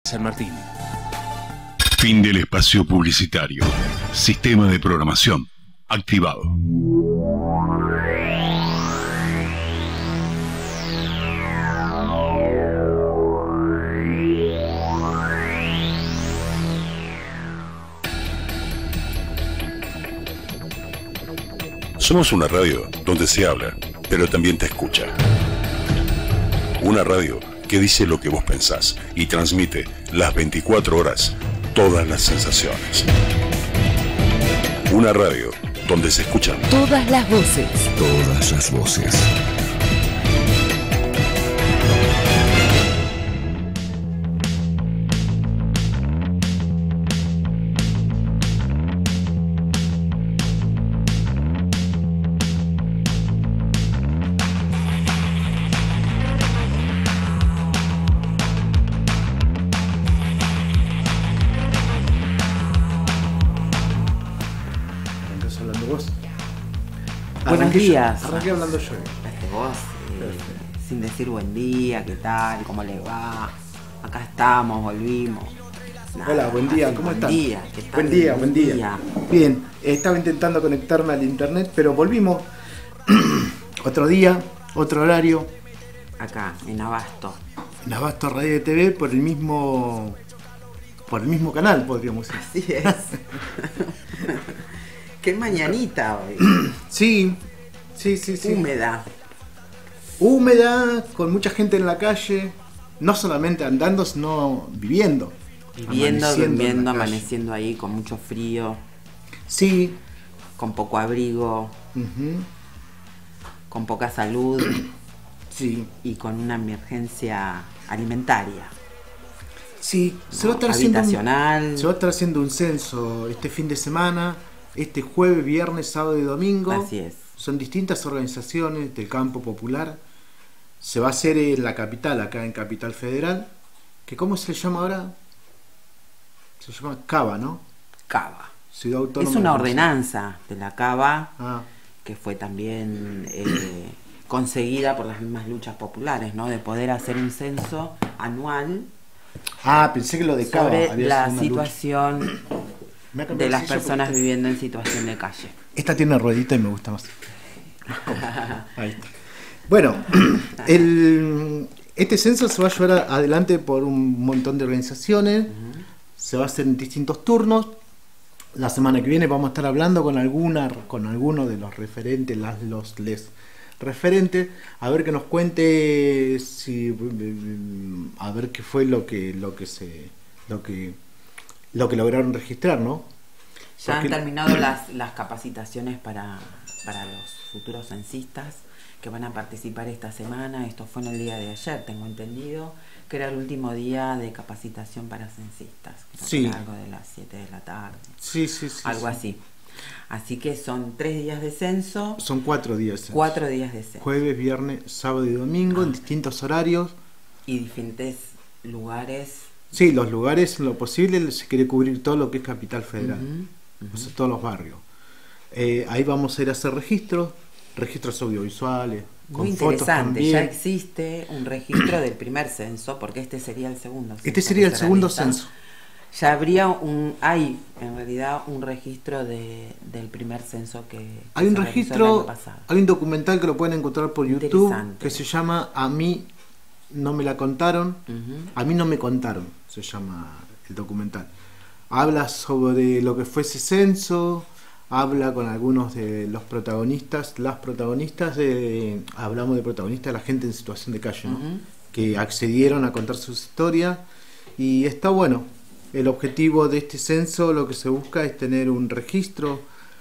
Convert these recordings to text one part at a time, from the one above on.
San Martín. Fin del espacio publicitario. Sistema de programación activado. Somos una radio donde se habla, pero también te escucha. Una radio que dice lo que vos pensás y transmite las 24 horas todas las sensaciones. Una radio donde se escuchan todas las voces. Todas las voces. Buenos días. Arranqué hablando yo. Vos, sin decir buen día, qué tal, cómo le va. Acá estamos, volvimos. Nada, hola, buen día, ¿cómo están? Buen día, buen día. Bien, estaba intentando conectarme al internet, pero volvimos. Otro día, otro horario. Acá, en Abasto. En Abasto Radio y TV por el mismo canal, podríamos decir. Así es. Qué mañanita hoy. Sí. Húmeda, con mucha gente en la calle, no solamente andando, sino viviendo. Durmiendo, amaneciendo ahí con mucho frío. Sí. Con poco abrigo. Con poca salud. Sí. Y con una emergencia alimentaria. Sí, se va a estar haciendo un censo este fin de semana. Este jueves, viernes, sábado y domingo. Así es. Son distintas organizaciones del campo popular. Se va a hacer en la capital, acá en Capital Federal. ¿Cómo se llama ahora? Se llama Cava, ¿no? Cava. Ciudad Autónoma. Es una ordenanza de la Cava Ah. que fue también conseguida por las mismas luchas populares, ¿no? De poder hacer un censo anual. Ah, pensé que lo de Cava sobre había la sido una situación de las personas viviendo en situación de calle. Esta tiene ruedita y me gusta más. Ahí está. Bueno, este censo se va a llevar adelante por un montón de organizaciones. Se va a hacer en distintos turnos. La semana que viene vamos a estar hablando con alguno de los referentes, les referentes, a ver que nos cuente a ver qué fue lo que lograron registrar, ¿no? Ya han terminado las capacitaciones para los futuros censistas que van a participar esta semana. Esto fue en el día de ayer, tengo entendido, que era el último día de capacitación para censistas. Sí. Algo de las 7 de la tarde. Sí. Algo así. Así que son 3 días de censo. Son 4 días de censo. 4 días de censo. Jueves, viernes, sábado y domingo, en distintos horarios. Y diferentes lugares. Sí, los lugares, en lo posible, se quiere cubrir todo lo que es Capital Federal. O sea, todos los barrios. Ahí vamos a ir a hacer registros audiovisuales. Muy interesante, ya existe un registro del primer censo, porque este sería el segundo censo. Este sería el segundo censo. Ya habría hay en realidad un registro del primer censo que hay un se registro, el año pasado. Hay un documental que lo pueden encontrar por YouTube que se llama A mí no me la contaron, A mí no me contaron, se llama el documental. Habla sobre lo que fue ese censo, habla con algunos de los protagonistas, hablamos de protagonistas, la gente en situación de calle, ¿no? Que accedieron a contar sus historias, y está bueno. El objetivo de este censo, lo que se busca es tener un registro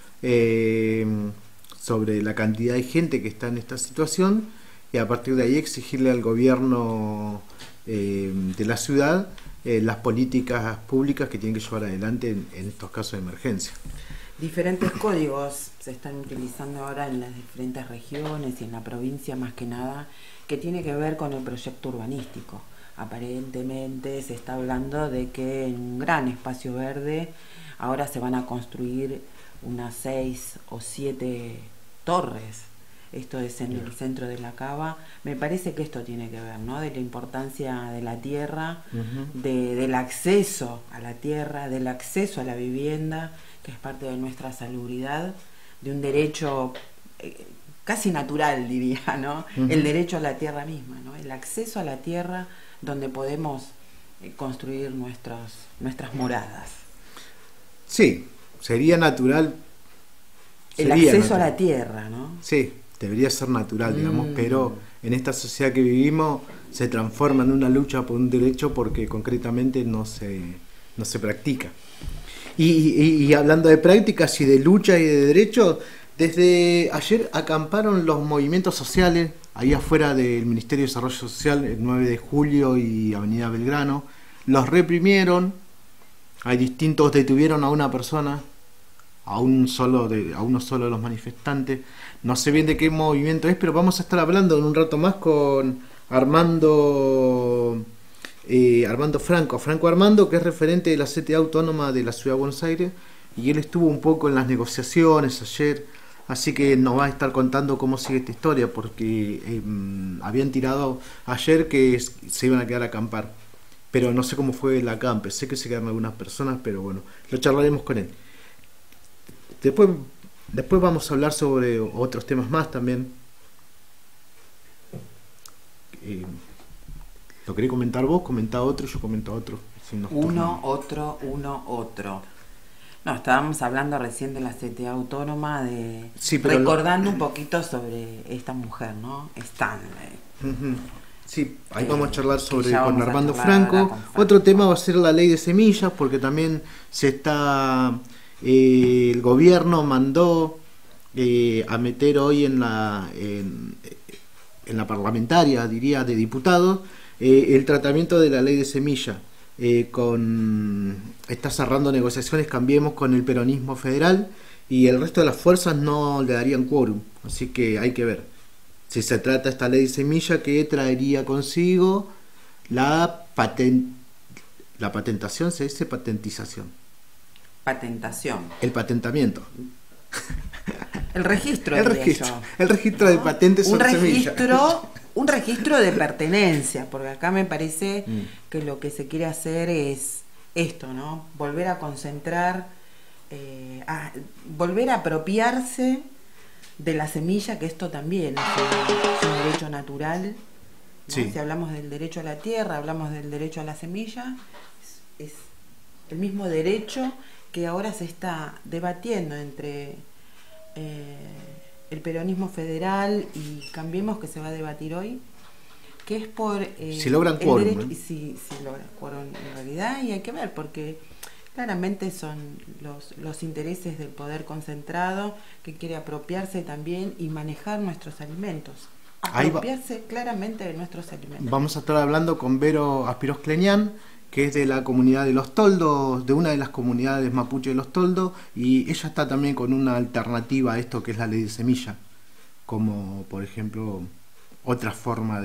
sobre la cantidad de gente que está en esta situación, y a partir de ahí exigirle al gobierno de la ciudad las políticas públicas que tienen que llevar adelante en estos casos de emergencia. Diferentes códigos se están utilizando ahora en las diferentes regiones y en la provincia más que nada, que tiene que ver con el proyecto urbanístico. Aparentemente se está hablando de que en un gran espacio verde ahora se van a construir unas 6 o 7 torres esto es en el centro de la cava. Me parece que esto tiene que ver, ¿no? De la importancia de la tierra, del acceso a la tierra, del acceso a la vivienda, que es parte de nuestra salubridad, de un derecho casi natural, diría, ¿no? El derecho a la tierra misma, ¿no? El acceso a la tierra donde podemos construir nuestras moradas. Sí, sería natural. El acceso a la tierra, ¿no? Sí, debería ser natural, digamos, pero en esta sociedad que vivimos se transforma en una lucha por un derecho porque concretamente no se practica. Y hablando de prácticas y de lucha y de derechos, desde ayer acamparon los movimientos sociales ahí afuera del Ministerio de Desarrollo Social, el 9 de julio y Avenida Belgrano. Los reprimieron, detuvieron a una persona, a uno solo de los manifestantes. No sé bien de qué movimiento es, pero vamos a estar hablando en un rato más con Armando Franco, que es referente de la CTA Autónoma de la Ciudad de Buenos Aires, y él estuvo un poco en las negociaciones ayer, así que nos va a estar contando cómo sigue esta historia, porque habían tirado ayer que se iban a quedar a acampar, pero no sé cómo fue el acampe. Sé que se quedaron algunas personas, pero bueno, lo charlaremos con él. Después vamos a hablar sobre otros temas más también. ¿Lo querés comentar vos? Comenta otro, yo comento otro. Si uno, otro. No, estábamos hablando recién de la CTA Autónoma, recordando un poquito sobre esta mujer, ¿no? Stanley. Sí, ahí vamos a charlar con Armando Franco. Otro tema va a ser la ley de semillas, porque también el gobierno mandó a meter hoy en la parlamentaria, diría, de diputados, el tratamiento de la ley de semilla. Está cerrando negociaciones, Cambiemos, con el peronismo federal, y el resto de las fuerzas no le darían quórum, así que hay que ver si se trata esta ley de semilla, que traería consigo la patentación, se dice patentización. El patentamiento. El registro de patentes sobre semillas. Un registro de pertenencia, porque acá me parece que lo que se quiere hacer es esto, ¿no? Volver a concentrar, volver a apropiarse de la semilla, que esto también es un derecho natural, ¿no? Sí. Si hablamos del derecho a la tierra, hablamos del derecho a la semilla, es el mismo derecho que ahora se está debatiendo entre el peronismo federal y Cambiemos, que se va a debatir hoy, que es por si logran quórum, si logran quórum en realidad, y hay que ver, porque claramente son los intereses del poder concentrado, que quiere apropiarse también y manejar nuestros alimentos, apropiarse claramente de nuestros alimentos. Vamos a estar hablando con Vero Aspiros Cleñán, que es de la comunidad de Los Toldos, de una de las comunidades mapuche de Los Toldos, y ella está también con una alternativa a esto que es la ley de semilla, como por ejemplo otra forma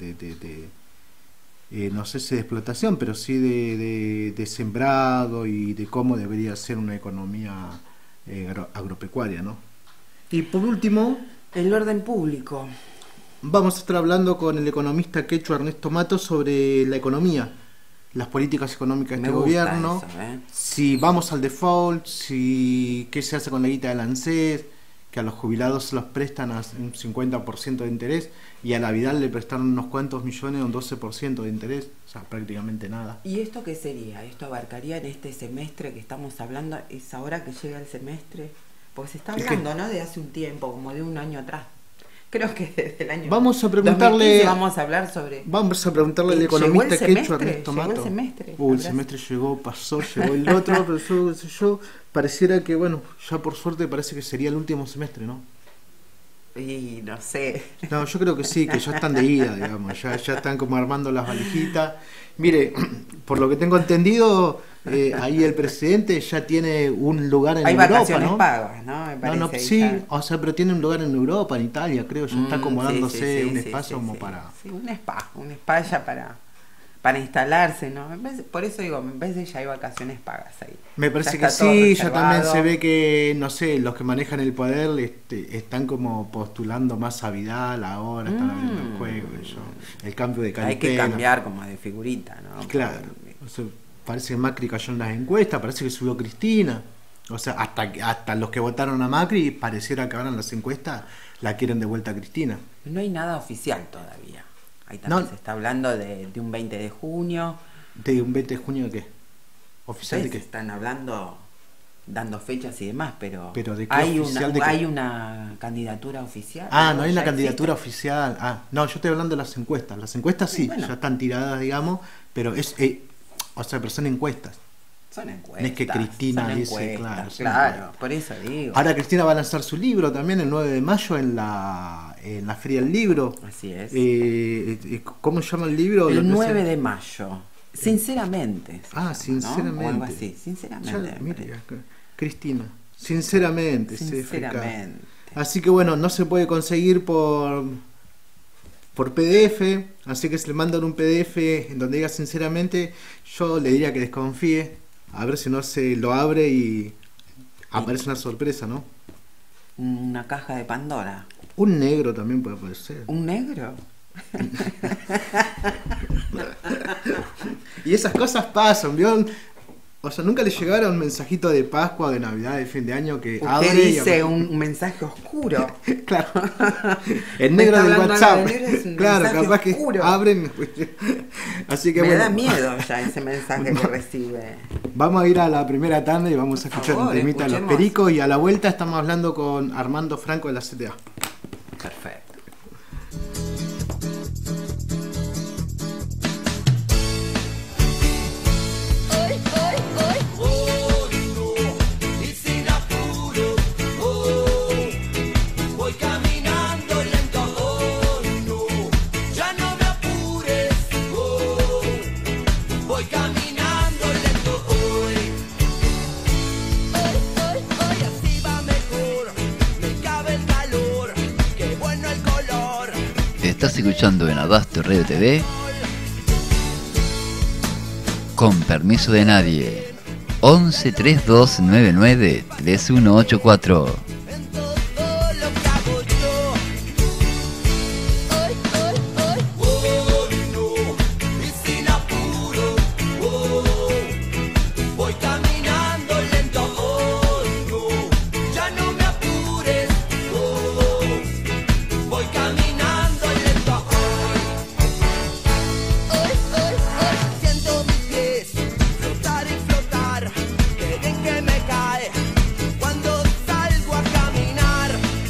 no sé si de explotación, pero sí de sembrado, y de cómo debería ser una economía agropecuaria, ¿no? Y por último, el orden público. Vamos a estar hablando con el economista quechua Ernesto Matos sobre la economía, las políticas económicas de este gobierno, si vamos al default, qué se hace con la guita del ANSES, que a los jubilados se los prestan a un 50% de interés, y a la Vidal le prestaron unos cuantos millones, un 12% de interés, o sea, prácticamente nada. ¿Y esto qué sería? ¿Esto abarcaría en este semestre que estamos hablando? ¿Es ahora que llega el semestre? Porque se está hablando, ¿no?, de hace un tiempo, como de un año atrás. Creo que desde el año vamos a preguntarle 2015 vamos a preguntarle al economista quechua Ernesto Mato. El semestre llegó, pasó, llegó el otro, pero yo pareciera que, bueno, ya por suerte parece que sería el último semestre, ¿no? Y no sé. No, yo creo que sí, que ya están de ida, digamos, ya están como armando las valijitas. Mire, por lo que tengo entendido, ahí el presidente ya tiene un lugar en Europa, ¿no? Hay vacaciones pagas, ¿no? Me parece, sí, o sea, pero tiene un lugar en Europa, en Italia, creo, ya está acomodándose un espacio como para... Sí, un spa ya para para instalarse, ¿no? Por eso digo, en vez de ya hay vacaciones pagas ahí. Me parece Ya que está todo sí, ya reservado. también se ve que, no sé, los que manejan el poder están como postulando más a Vidal ahora, están abriendo el juego, el cambio de Hay cartera. que cambiar como de figurita, ¿no? Claro, o sea, parece que Macri cayó en las encuestas, parece que subió Cristina. O sea, hasta los que votaron a Macri pareciera que ahora en las encuestas la quieren de vuelta a Cristina. No hay nada oficial todavía. Ahí también No. se está hablando de un 20 de junio. ¿De un 20 de junio de qué? ¿Oficial de Ustedes qué? están hablando, dando fechas y demás, pero ¿Pero de qué hay oficial de qué? hay una candidatura oficial. Ah, ¿no? no hay ¿Ya una candidatura existe? oficial. Ah, no, yo estoy hablando de las encuestas. Las encuestas sí, Bueno. ya están tiradas, digamos, pero pero son encuestas. Son encuestas. No es que Cristina son dice, encuestas, claro, son claro, encuestas. por eso digo. Ahora Cristina va a lanzar su libro también el 9 de mayo en la Feria del Libro. Así es. ¿Cómo se llama el libro? Lo El que 9 sea. de mayo. Sinceramente. se llama, ¿no? Sinceramente. O algo así. Sinceramente. Ya, me mire, parece. acá. Cristina. Sinceramente. Sinceramente. Así que bueno, no se puede conseguir por PDF, así que si le mandan un PDF en donde diga sinceramente, yo le diría que desconfíe, a ver si no se lo abre y aparece una sorpresa, ¿no? Una caja de Pandora. Un negro también puede aparecer. ¿Un negro? Y esas cosas pasan, ¿vio? O sea, nunca le llegara un mensajito de Pascua, de Navidad, de fin de año que Usted abre y dice un mensaje oscuro. Claro. El Me negro está del hablando WhatsApp. algo de negro, es un Claro, mensaje capaz que oscuro. abren. Así que Me bueno. da miedo ya ese mensaje que recibe. Vamos a ir a la primera tanda y vamos a Por escuchar favor, un temita de los escuchemos. Pericos y a la vuelta estamos hablando con Armando Franco de la CTA. Perfecto. Y sin apuro, voy caminando lento, no, ya no me apures, voy caminando lento hoy, así va mejor, me cabe el calor, qué bueno el color. Estás escuchando en Abasto Radio TV. Con permiso de nadie. 11 3299 3184. En todo lo que hago yo. No, y sin apuro. Voy caminando lento. No, ya no me apures. Voy caminando lento. Siento mis pies flotar y flotar. Quieren que me cae cuando salgo a caminar.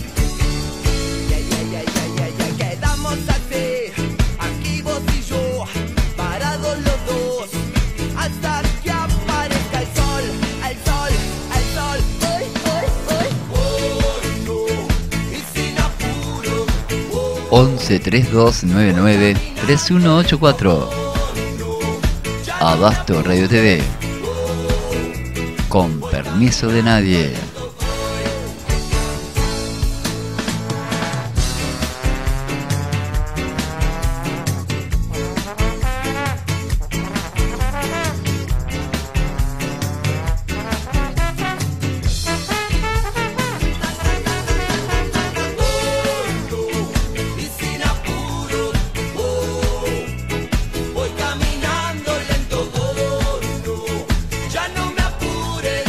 Quedamos así, aquí vos y yo, parados los dos, hasta que aparezca el sol, el sol, el sol. No, y sin apuro. 11 3299 3184. Abasto Radio TV. Con permiso de nadie. Y sin apuro, voy caminando lento, no, ya no me apures,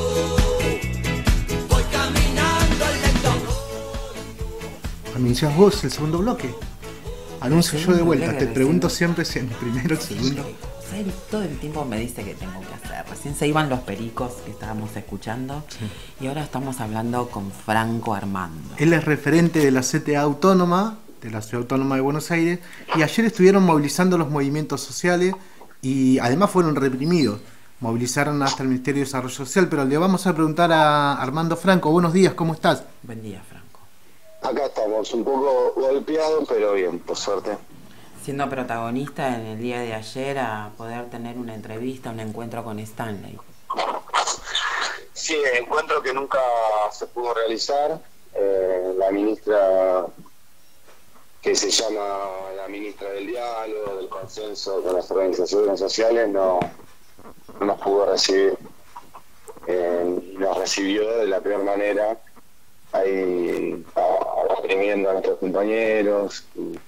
voy caminando lento. Anuncias vos el segundo bloque. Anuncio yo de vuelta. bloque Te recién. pregunto siempre si en el primero o el segundo. Él todo el tiempo me dice que tengo que hacer. Recién se iban los pericos que estábamos escuchando y ahora estamos hablando con Franco Armando. Él es referente de la CTA Autónoma, de la Ciudad Autónoma de Buenos Aires, y ayer estuvieron movilizando los movimientos sociales y además fueron reprimidos. Movilizaron hasta el Ministerio de Desarrollo Social, pero le vamos a preguntar a Armando Franco. Buenos días, ¿cómo estás? Buen día, Franco. Acá estamos, un poco golpeados, pero bien, por suerte. Siendo protagonista en el día de ayer a poder tener una entrevista, un encuentro con Stanley. Sí, encuentro que nunca se pudo realizar. La ministra que se llama la ministra del diálogo, del consenso con las organizaciones sociales, no nos pudo recibir. Nos recibió de la peor manera, ahí reprimiendo a nuestros compañeros.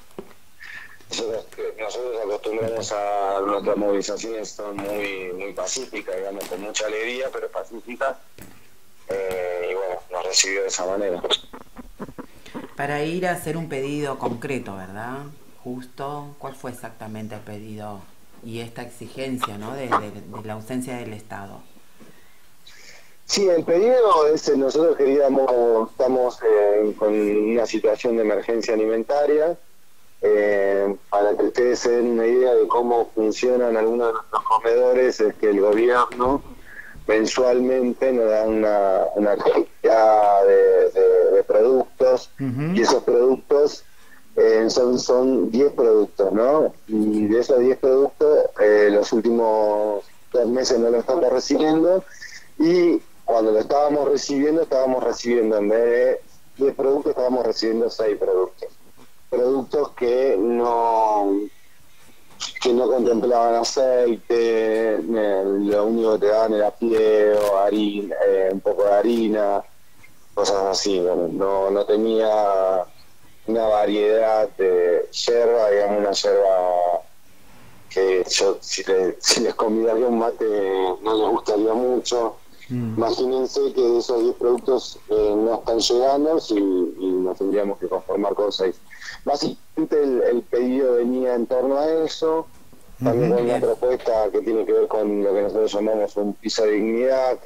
Nosotros acostumbramos a nuestras movilizaciones, son muy pacíficas, digamos, con mucha alegría, pero pacíficas, y bueno, nos recibió de esa manera. Para ir a hacer un pedido concreto, ¿verdad? Justo, ¿cuál fue exactamente el pedido y esta exigencia, ¿no? de la ausencia del Estado? Sí, el pedido es, nosotros estamos con una situación de emergencia alimentaria. Para que ustedes se den una idea de cómo funcionan algunos de nuestros comedores, es que el gobierno mensualmente nos da una cantidad de productos, y esos productos son 10 productos, ¿no? Y de esos 10 productos, los últimos 2 meses no lo estamos recibiendo, y cuando lo estábamos recibiendo en vez de 10 productos, estábamos recibiendo 6 productos que no contemplaban aceite, lo único que te daban era fideos, harina, un poco de harina, cosas así. No tenía una variedad de yerba, digamos, una yerba que yo, si les convidaría un mate, no les gustaría mucho. Imagínense que de esos 10 productos no están llegando, y nos tendríamos que conformar con 6. Básicamente el pedido venía en torno a eso, también con una propuesta que tiene que ver con lo que nosotros llamamos un piso de dignidad,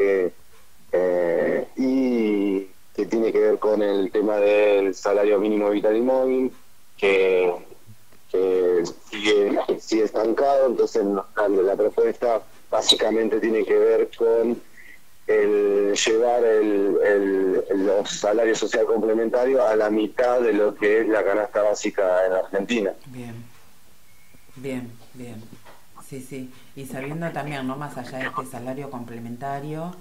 y que tiene que ver con el tema del salario mínimo vital y móvil, que sigue estancado. Entonces la propuesta básicamente tiene que ver con el llevar los salarios sociales complementarios a la mitad de lo que es la canasta básica en Argentina. Bien. Sí. Y sabiendo también, no más allá de este salario complementario,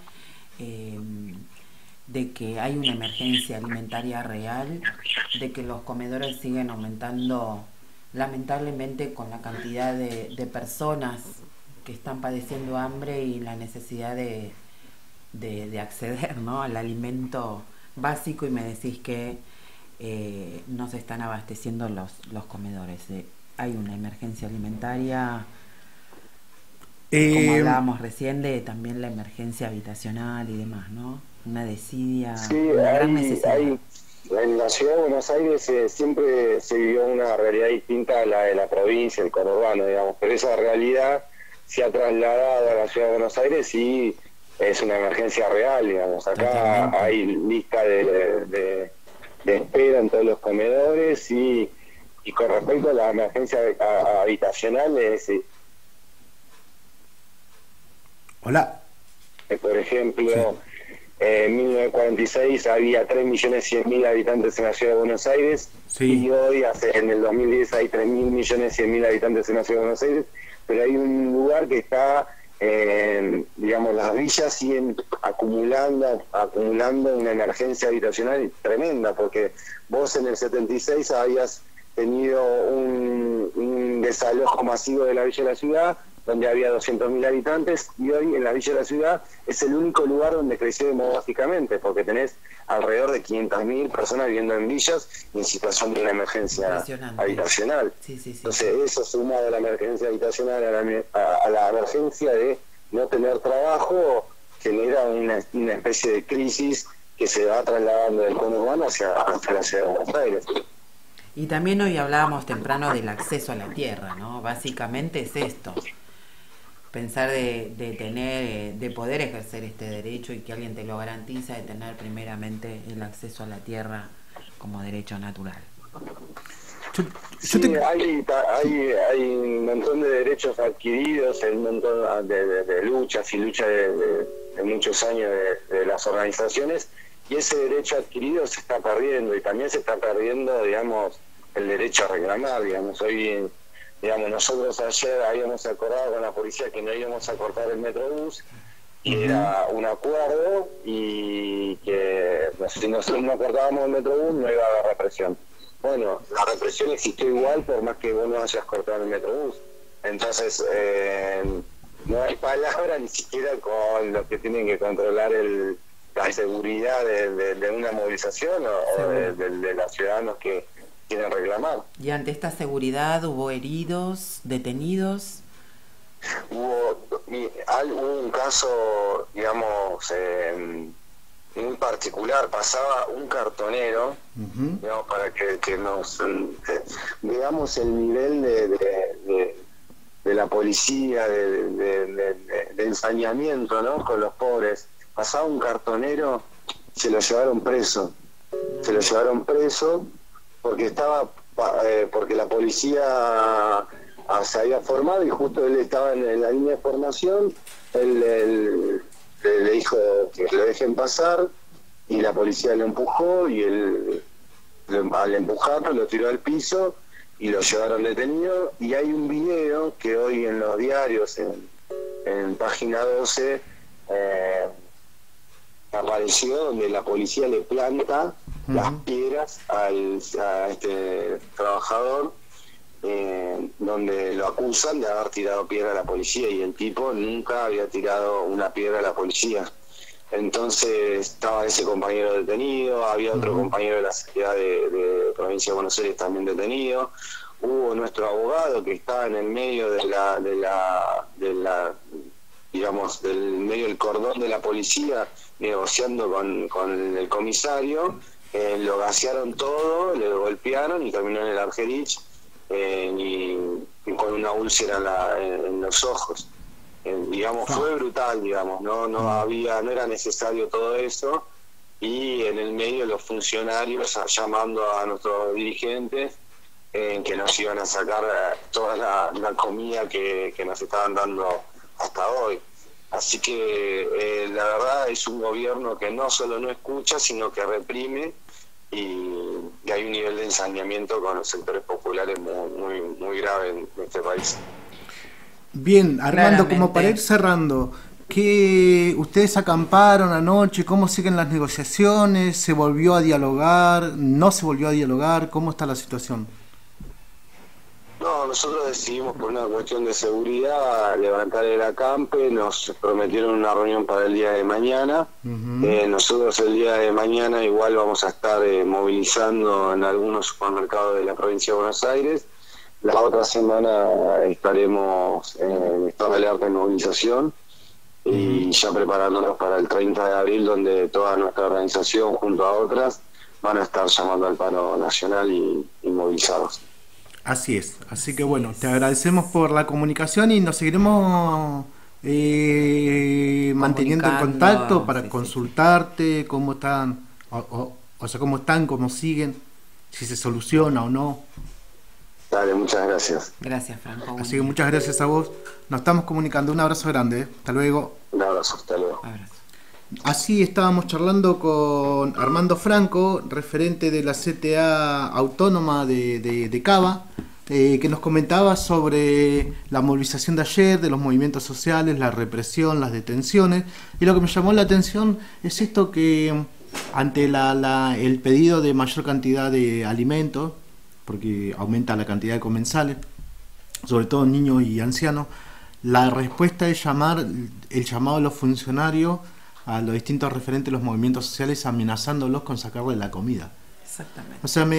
de que hay una emergencia alimentaria real, de que los comedores siguen aumentando lamentablemente con la cantidad de personas que están padeciendo hambre y la necesidad de acceder, ¿no?, al alimento básico, y me decís que no se están abasteciendo los comedores. Hay una emergencia alimentaria, como hablábamos recién, de también la emergencia habitacional y demás, ¿no? Una desidia, sí, una gran necesidad. En la ciudad de Buenos Aires siempre se vivió una realidad distinta a la de la provincia, el conurbano, digamos, pero esa realidad se ha trasladado a la ciudad de Buenos Aires y es una emergencia real, digamos. Acá totalmente hay lista de espera en todos los comedores, y con respecto a la emergencia habitacional Hola. Por ejemplo, en 1946 había 3.100.000 habitantes en la ciudad de Buenos Aires, y hoy, en el 2010, hay 3.100.000 habitantes en la ciudad de Buenos Aires, pero hay un lugar que está, digamos, las villas siguen acumulando una emergencia habitacional tremenda, porque vos en el 76 habías tenido un desalojo masivo de la villa de la ciudad, donde había 200.000 habitantes, y hoy en la villa de la ciudad es el único lugar donde creció demográficamente, porque tenés alrededor de 500.000 personas viviendo en villas y en situación de una emergencia habitacional. Sí. Entonces, eso sumado a la emergencia habitacional, a la emergencia de no tener trabajo, genera una especie de crisis que se va trasladando del conurbano hacia la ciudad de Buenos Aires. Y también hoy hablábamos temprano del acceso a la tierra, ¿no? Básicamente es esto. Pensar de poder ejercer este derecho y que alguien te lo garantiza, de tener primeramente el acceso a la tierra como derecho natural. Hay un montón de derechos adquiridos, un montón de luchas y luchas de muchos años de las organizaciones, y ese derecho adquirido se está perdiendo, y también se está perdiendo, digamos, el derecho a reclamar, digamos. Hoy, digamos, nosotros ayer habíamos acordado con la policía que no íbamos a cortar el Metrobús, y era un acuerdo, y que si nosotros no cortábamos el Metrobús no iba a haber represión. bueno, la represión existió igual por más que vos no hayas cortado el metrobús. Entonces, no hay palabra ni siquiera con los que tienen que controlar la seguridad de una movilización o de los ciudadanos que quieren reclamar. Y ante esta seguridad, ¿hubo heridos, detenidos? Hubo un caso, digamos, muy particular. Pasaba un cartonero, digamos, para que nos veamos el nivel de la policía, de ensañamiento, ¿no?, con los pobres. Pasaba un cartonero, se lo llevaron preso. Se lo llevaron preso porque porque la policía se había formado y justo él estaba en la línea de formación. Él le dijo que lo dejen pasar y la policía lo empujó y él, al empujarlo, lo tiró al piso y lo llevaron detenido. Y hay un video que hoy en los diarios, en página 12, apareció, donde la policía le planta las piedras a este trabajador, donde lo acusan de haber tirado piedra a la policía, y el tipo nunca había tirado una piedra a la policía. Entonces estaba ese compañero detenido, había otro compañero de la seguridad de Provincia de Buenos Aires también detenido. Hubo nuestro abogado que estaba en el medio digamos, del medio del cordón de la policía, negociando con el comisario. Lo gasearon todo, le golpearon y terminó en el Argerich, y con una úlcera en los ojos. Digamos, fue brutal, digamos, no era necesario todo eso, y en el medio los funcionarios llamando a nuestros dirigentes que nos iban a sacar toda la comida que nos estaban dando hasta hoy. Así que la verdad es un gobierno que no solo no escucha, sino que reprime, y hay un nivel de ensañamiento con los sectores populares muy, muy grave en este país. Bien, Armando, como para ir cerrando, ¿qué ustedes acamparon anoche? ¿Cómo siguen las negociaciones? ¿Se volvió a dialogar? ¿No se volvió a dialogar? ¿Cómo está la situación? No, nosotros decidimos, por una cuestión de seguridad, levantar el acampe. Nos prometieron una reunión para el día de mañana. Nosotros el día de mañana igual vamos a estar movilizando en algunos supermercados de la provincia de Buenos Aires. La otra semana estaremos en estado de alerta de movilización, y ya preparándonos para el 30 de abril, donde toda nuestra organización, junto a otras, van a estar llamando al paro nacional y movilizados. Así es, así que bueno, te agradecemos por la comunicación y nos seguiremos manteniendo en contacto para consultarte cómo están, o sea, cómo están, cómo siguen, si se soluciona o no. Dale, muchas gracias. Gracias, Franco. Así que muchas gracias a vos. Nos estamos comunicando. Un abrazo grande. Hasta luego. Un abrazo, hasta luego. Abrazo. Así estábamos charlando con Armando Franco, referente de la CTA Autónoma de Cava, que nos comentaba sobre la movilización de ayer, de los movimientos sociales, la represión, las detenciones. Y lo que me llamó la atención es esto, que ante el pedido de mayor cantidad de alimentos, porque aumenta la cantidad de comensales, sobre todo niños y ancianos, la respuesta es el llamado de los funcionarios a los distintos referentes de los movimientos sociales, amenazándolos con sacarle la comida. Exactamente. O sea,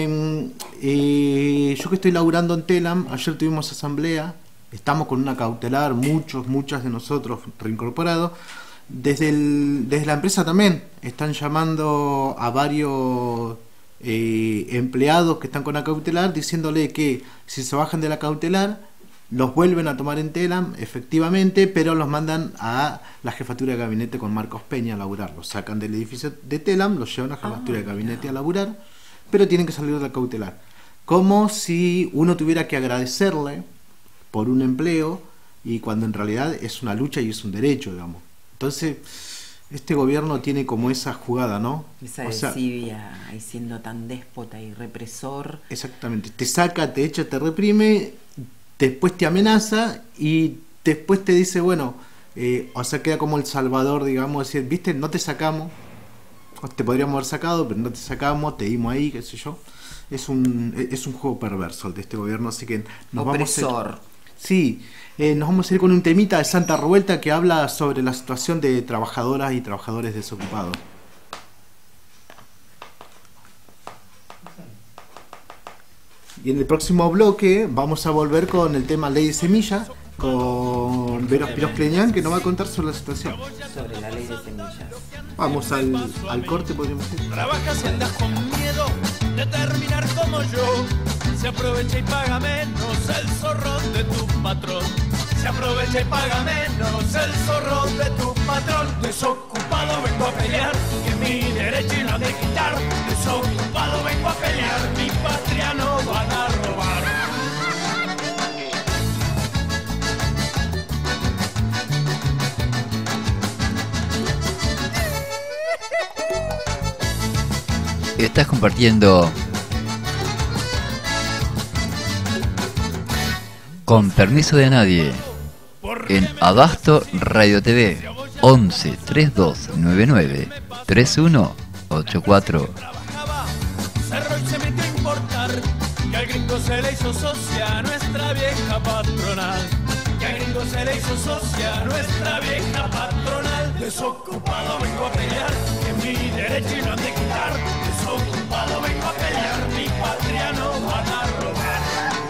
yo que estoy laburando en Telam, ayer tuvimos asamblea, estamos con una cautelar, muchas de nosotros reincorporados. Desde la empresa también están llamando a varios empleados que están con la cautelar, diciéndole que si se bajan de la cautelar los vuelven a tomar en Telam, efectivamente, pero los mandan a la jefatura de gabinete con Marcos Peña a laburar. Los sacan del edificio de Telam, los llevan a la jefatura de gabinete a laburar, pero tienen que salir de la cautelar. Como si uno tuviera que agradecerle por un empleo, y cuando en realidad es una lucha y es un derecho, digamos. Entonces, este gobierno tiene como esa jugada, ¿no? Esa desidia, y siendo tan déspota y represor. Exactamente. Te saca, te echa, te reprime, después te amenaza y después te dice, bueno, o sea, queda como el salvador, digamos, decir, viste, no te sacamos, te podríamos haber sacado, pero no te sacamos, te dimos ahí, qué sé yo. es un juego perverso el de este gobierno, así que nos Opresor. vamos a... Sí, nos vamos a ir con un temita de Santa Revuelta que habla sobre la situación de trabajadoras y trabajadores desocupados. Y en el próximo bloque vamos a volver con el tema Ley de Semilla, con Vero Piros Cleñán, que nos va a contar sobre la situación. Sobre la ley de semillas. Vamos al corte, podríamos decir. Trabajas y andas con miedo de terminar como yo. Se aprovecha y paga menos el zorrón de tu patrón. Se aprovecha y paga menos el zorrón de tu patrón. Desocupado vengo a pelear, que mi derecho y no de quitar. Desocupado vengo a pelear, mi patria no van a robar. Estás compartiendo Con Permiso de Nadie en Abasto Radio TV 11 3299 3184. Cerró y se metió a importar, que al gringo se le hizo socia a nuestra vieja patronal. Que al gringo se le hizo socia a nuestra vieja patronal. Desocupado vengo a pelear, que mi derecho y no han de quitar. Desocupado vengo a pelear, mi patria no van a robar.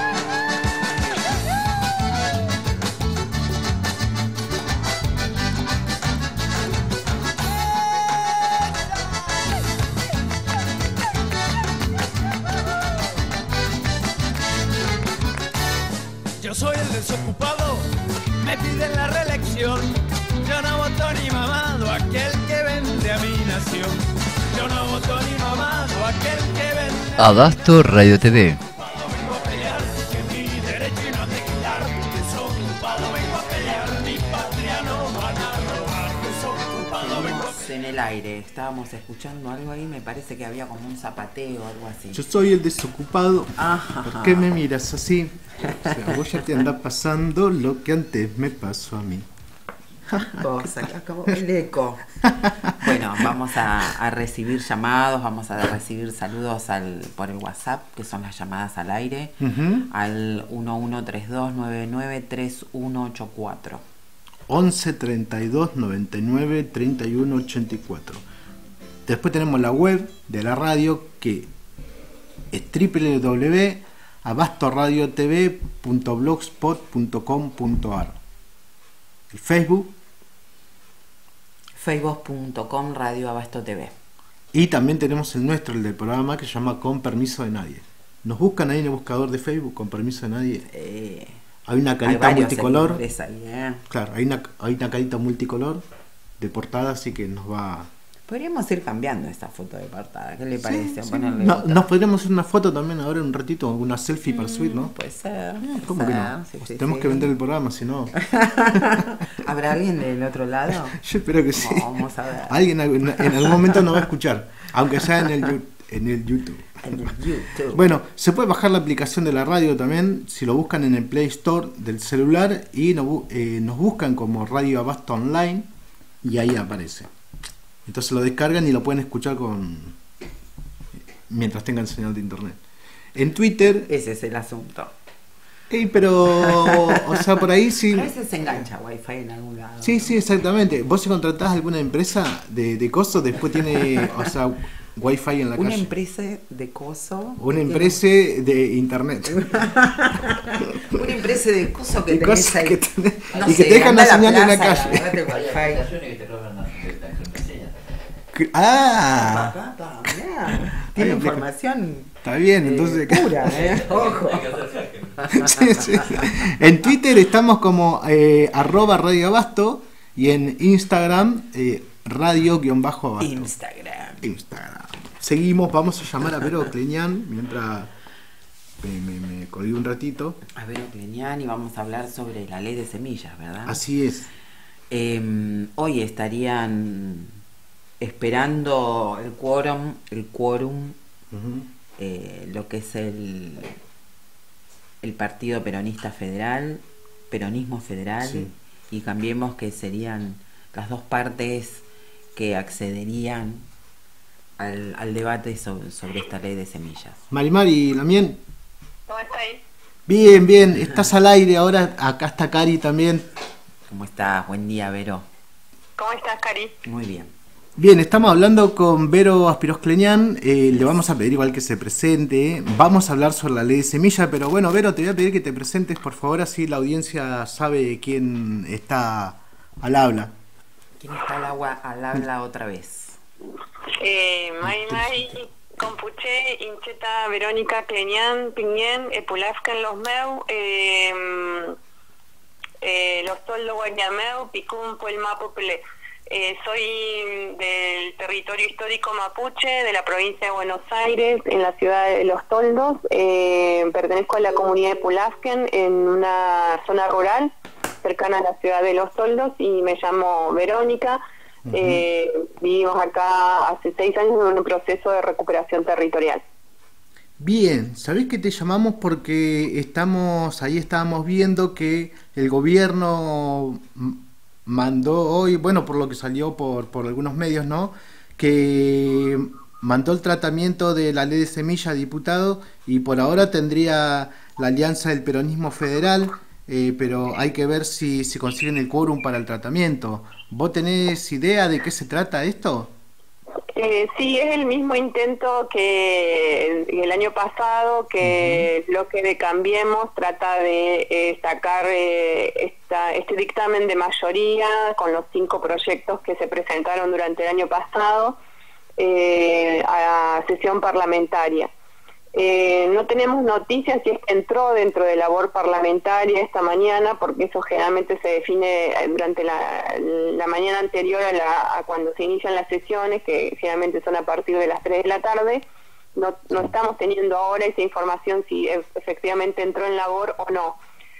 Yo soy el desocupado, me piden la reelección. Yo no voto ni mamado a aquel que vende a mi nación. Yo no voto ni mamado a aquel que vende Abasto Radio TV. vengo a pelear, que mi derecho y no han de quitar. Desocupado vengo a pelear, mi patria no van a robar. Desocupado vengo a Seguimos en el aire. Estábamos escuchando algo ahí, me parece que había como un zapateo o algo así. Yo soy el desocupado. Ajá. ¿Por qué me miras así? O sea, vos ya te anda pasando lo que antes me pasó a mí. Cosa, que acabó el eco. Bueno, vamos a recibir llamados, vamos a recibir saludos por el WhatsApp, que son las llamadas al aire, al 1132993184. 11 32 99 31 84. Después tenemos la web de la radio, que es www.abastoradiotv.blogspot.com.ar. El Facebook, facebook.com Radio Abasto TV. y también tenemos el nuestro, el del programa, que se llama Con Permiso de Nadie. Nos buscan ahí en el buscador de Facebook, Con Permiso de Nadie. Hay una Hay carita varios multicolor. seguidores ahí, Claro, hay una carita multicolor de portada, así que nos va... Podríamos ir cambiando esta foto de portada. ¿Qué le parece? Sí. Ponerle No, otra. nos podríamos hacer una foto también ahora en un ratito, una selfie para subir, ¿no? Puede ser. ¿Cómo que no? Sí, Pues sí, tenemos sí. que vender el programa, si no... ¿Habrá alguien del otro lado? Yo espero que sí. Vamos a ver. Alguien en algún momento nos va a escuchar, aunque sea en el YouTube. En el YouTube. Bueno, se puede bajar la aplicación de la radio también, si lo buscan en el Play Store del celular y nos buscan como Radio Abasto Online, y ahí aparece. Entonces lo descargan y lo pueden escuchar mientras tengan señal de internet. En Twitter, Ese es el asunto. pero, o sea, por ahí sí. A veces se engancha Wi-Fi en algún lado. Sí, sí, exactamente. Vos si contratás alguna empresa de coso, después tiene, o sea, Wi-Fi en la Una calle. empresa de coso. Una empresa de internet. Una empresa de coso que De tenés cosas ahí. que tenés- No y que sé, te dejan anda la a señal en la plaza, calle. agarrate el Wi-Fi. Ah, Papá, mirá, tiene Ay, información está bien, entonces. pura, ojo. Sí, sí. En Twitter estamos como @Radio Abasto y en Instagram radio-abasto. Instagram. Seguimos, vamos a llamar a Vero Cleñán mientras me colgué un ratito. A ver, Cleñán, y vamos a hablar sobre la ley de semillas, ¿verdad? Así es. Hoy estarían esperando el quórum, Ujú. lo que es el Partido Peronista Federal, Peronismo Federal, Sí. y Cambiemos, que serían las dos partes que accederían al debate sobre esta ley de semillas. Marimari, también. ¿Cómo estáis? Bien, bien, estás al aire ahora, acá está Cari también. ¿Cómo estás? Buen día, Vero. ¿Cómo estás, Cari? Muy bien. Bien, estamos hablando con Vero Aspirós-Cleñán, le vamos a pedir igual que se presente, vamos a hablar sobre la ley de semilla, pero bueno, Vero, te voy a pedir que te presentes, por favor, así la audiencia sabe quién está al habla. ¿Quién está al habla otra vez? Mai Compuche, Incheta, Verónica, Cleñán, Piñén, Pulasca en los Meu, Los Toldos, Guañameu, Picún, Puelmapo, Pelé. Soy del territorio histórico mapuche, de la provincia de Buenos Aires, en la ciudad de Los Toldos. Pertenezco a la comunidad de Pulasquen, en una zona rural cercana a la ciudad de Los Toldos, y me llamo Verónica. Vivimos acá hace 6 años en un proceso de recuperación territorial. Bien, ¿sabés que te llamamos? Porque estábamos viendo que el gobierno mandó hoy, bueno, por lo que salió por algunos medios, ¿no?, que mandó el tratamiento de la ley de semilla a diputados, y por ahora tendría la alianza del peronismo federal, pero hay que ver si consiguen el quórum para el tratamiento. ¿Vos tenés idea de qué se trata esto? Sí, es el mismo intento que el año pasado, que el bloque de Cambiemos trata de sacar este dictamen de mayoría con los 5 proyectos que se presentaron durante el año pasado a sesión parlamentaria. No tenemos noticias si es que entró dentro de la labor parlamentaria esta mañana, porque eso generalmente se define durante la mañana anterior a cuando se inician las sesiones, que generalmente son a partir de las 3 de la tarde. No estamos teniendo ahora esa información si efectivamente entró en labor o no.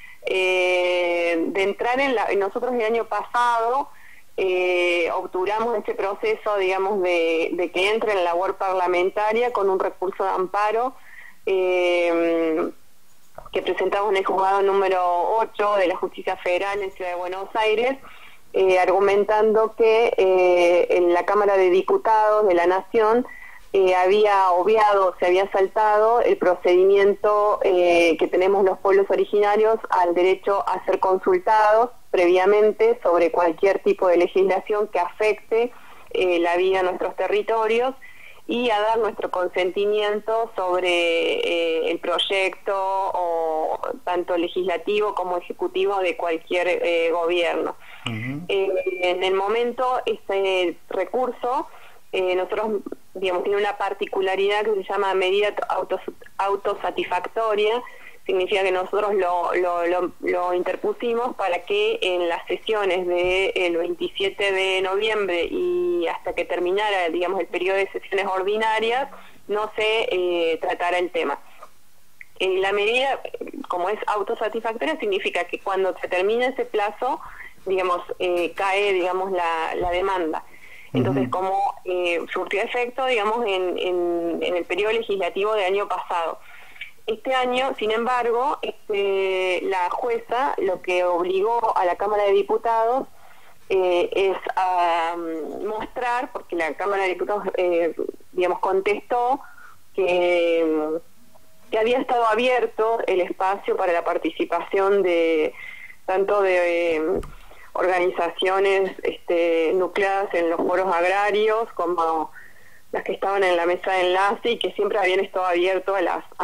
De entrar nosotros el año pasado obturamos ese proceso, digamos, de que entre en labor parlamentaria con un recurso de amparo que presentamos en el juzgado número 8 de la Justicia Federal en Ciudad de Buenos Aires, argumentando que en la Cámara de Diputados de la Nación había obviado, se había saltado el procedimiento que tenemos los pueblos originarios al derecho a ser consultados previamente sobre cualquier tipo de legislación que afecte la vida en nuestros territorios, y a dar nuestro consentimiento sobre el proyecto, o tanto legislativo como ejecutivo, de cualquier gobierno. En el momento, este recurso, nosotros, digamos, tiene una particularidad que se llama medida autosatisfactoria. Significa que nosotros lo interpusimos para que en las sesiones del 27 de noviembre y hasta que terminara, digamos, el periodo de sesiones ordinarias, no se tratara el tema. La medida, como es autosatisfactoria, significa que cuando se termina ese plazo, digamos, cae, digamos, la demanda. Entonces, como surtió efecto, digamos, en el periodo legislativo del año pasado. Este año, sin embargo, la jueza lo que obligó a la Cámara de Diputados es a mostrar, porque la Cámara de Diputados, digamos, contestó que había estado abierto el espacio para la participación de tanto de organizaciones nucleadas en los foros agrarios como las que estaban en la mesa de enlace, y que siempre habían estado abiertos a las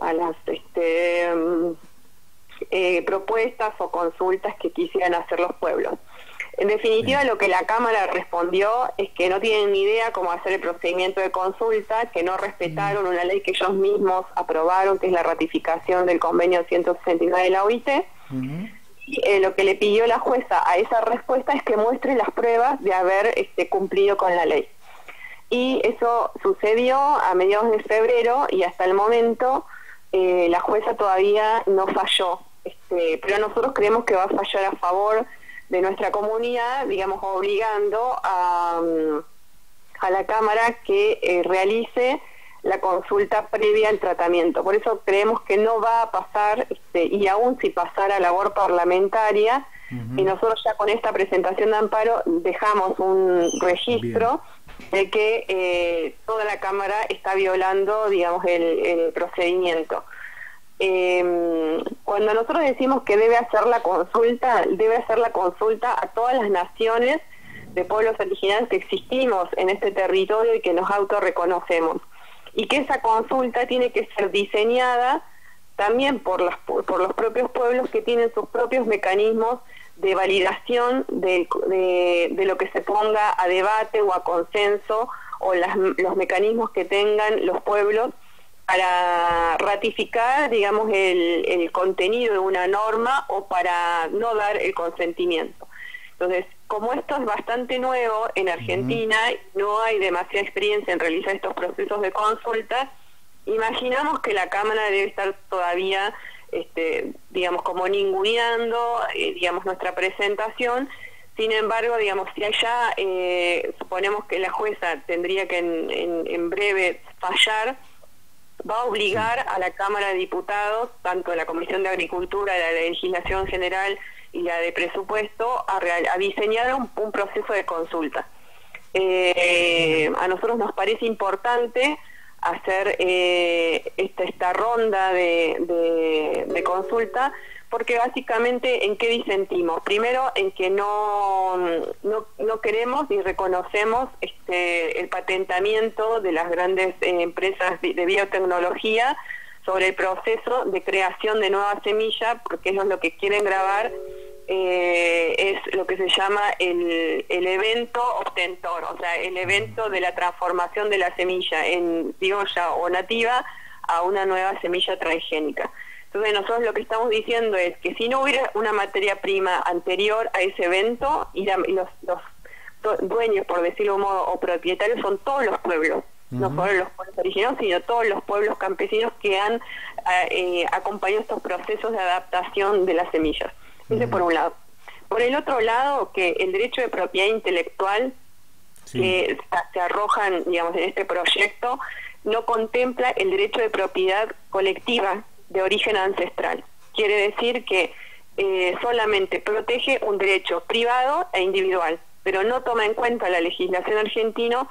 propuestas o consultas que quisieran hacer los pueblos. En definitiva, lo que la Cámara respondió es que no tienen ni idea cómo hacer el procedimiento de consulta, que no respetaron una ley que ellos mismos aprobaron, que es la ratificación del convenio 169 de la OIT. Y lo que le pidió la jueza a esa respuesta es que muestre las pruebas de haber cumplido con la ley. Y eso sucedió a mediados de febrero, y hasta el momento la jueza todavía no falló, pero nosotros creemos que va a fallar a favor de nuestra comunidad, digamos, obligando a la Cámara que realice la consulta previa al tratamiento. Por eso creemos que no va a pasar, y aún si pasara labor parlamentaria, y nosotros ya con esta presentación de amparo dejamos un registro de que toda la Cámara está violando, digamos, el procedimiento. Cuando nosotros decimos que debe hacer la consulta a todas las naciones de pueblos originarios que existimos en este territorio y que nos autorreconocemos, y que esa consulta tiene que ser diseñada también por los propios pueblos, que tienen sus propios mecanismos de validación de lo que se ponga a debate o a consenso, o los mecanismos que tengan los pueblos para ratificar, digamos, el contenido de una norma o para no dar el consentimiento. Entonces, como esto es bastante nuevo en Argentina, no hay demasiada experiencia en realizar estos procesos de consulta, imaginamos que la Cámara debe estar todavía, digamos, como ninguneando, digamos, nuestra presentación. Sin embargo, digamos, si allá suponemos que la jueza tendría que en breve fallar, va a obligar a la Cámara de Diputados, tanto la Comisión de Agricultura, la de Legislación General y la de Presupuesto, a diseñar un proceso de consulta. A nosotros nos parece importante hacer esta ronda de consulta, porque básicamente ¿en qué disentimos? Primero, en que no queremos ni reconocemos el patentamiento de las grandes empresas de biotecnología sobre el proceso de creación de nuevas semillas, porque ellos lo que quieren grabar es lo que se llama el evento obtentor, o sea, el evento de la transformación de la semilla en criolla o nativa a una nueva semilla transgénica. Entonces nosotros lo que estamos diciendo es que si no hubiera una materia prima anterior a ese evento, y los dueños, por decirlo de un modo, o propietarios, son todos los pueblos, no solo los pueblos originarios, sino todos los pueblos campesinos que han acompañado estos procesos de adaptación de las semillas. Ese por un lado. Por el otro lado, que el derecho de propiedad intelectual que se arrojan, digamos, en este proyecto, no contempla el derecho de propiedad colectiva de origen ancestral. Quiere decir que solamente protege un derecho privado e individual, pero no toma en cuenta la legislación argentina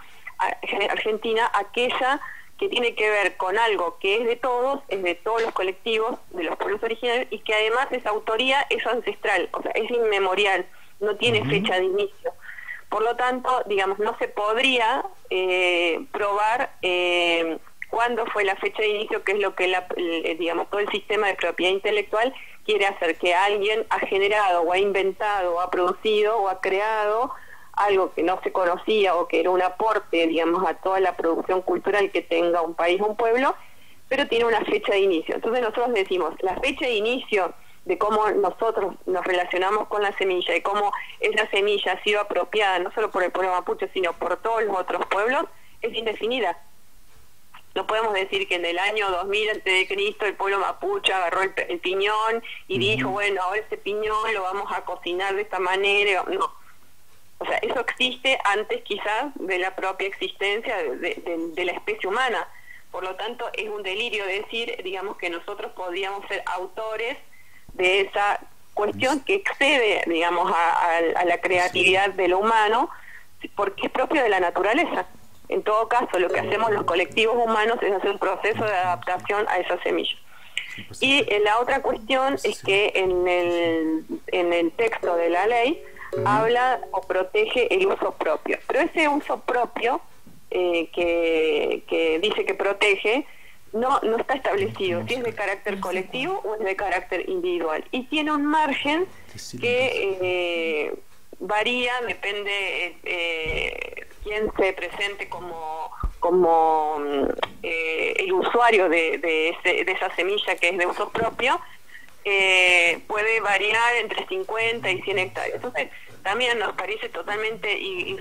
aquella que tiene que ver con algo que es de todos los colectivos de los pueblos originarios, y que además esa autoría es ancestral, o sea, es inmemorial, no tiene fecha de inicio. Por lo tanto, digamos, no se podría probar cuándo fue la fecha de inicio, que es lo que digamos, todo el sistema de propiedad intelectual quiere hacer, que alguien ha generado o ha inventado o ha producido o ha creado algo que no se conocía o que era un aporte, digamos, a toda la producción cultural que tenga un país o un pueblo, pero tiene una fecha de inicio. Entonces nosotros decimos, la fecha de inicio de cómo nosotros nos relacionamos con la semilla y cómo esa semilla ha sido apropiada no solo por el pueblo mapuche, sino por todos los otros pueblos, es indefinida. No podemos decir que en el año 2000 a.C. el pueblo mapuche agarró el piñón y dijo, bueno, ahora ese piñón lo vamos a cocinar de esta manera. No. O sea, eso existe antes quizás de la propia existencia de la especie humana. Por lo tanto, es un delirio decir, digamos, que nosotros podríamos ser autores de esa cuestión que excede, digamos, a la creatividad de lo humano, porque es propio de la naturaleza. En todo caso, lo que hacemos los colectivos humanos es hacer un proceso de adaptación a esa semilla. Y la otra cuestión es que en el texto de la ley habla o protege el uso propio. Pero ese uso propio que dice que protege no está establecido si es de carácter colectivo o es de carácter individual. Y tiene un margen que varía, depende quién se presente como el usuario de esa semilla que es de uso propio. Puede variar entre 50 y 100 hectáreas. Entonces, también nos parece totalmente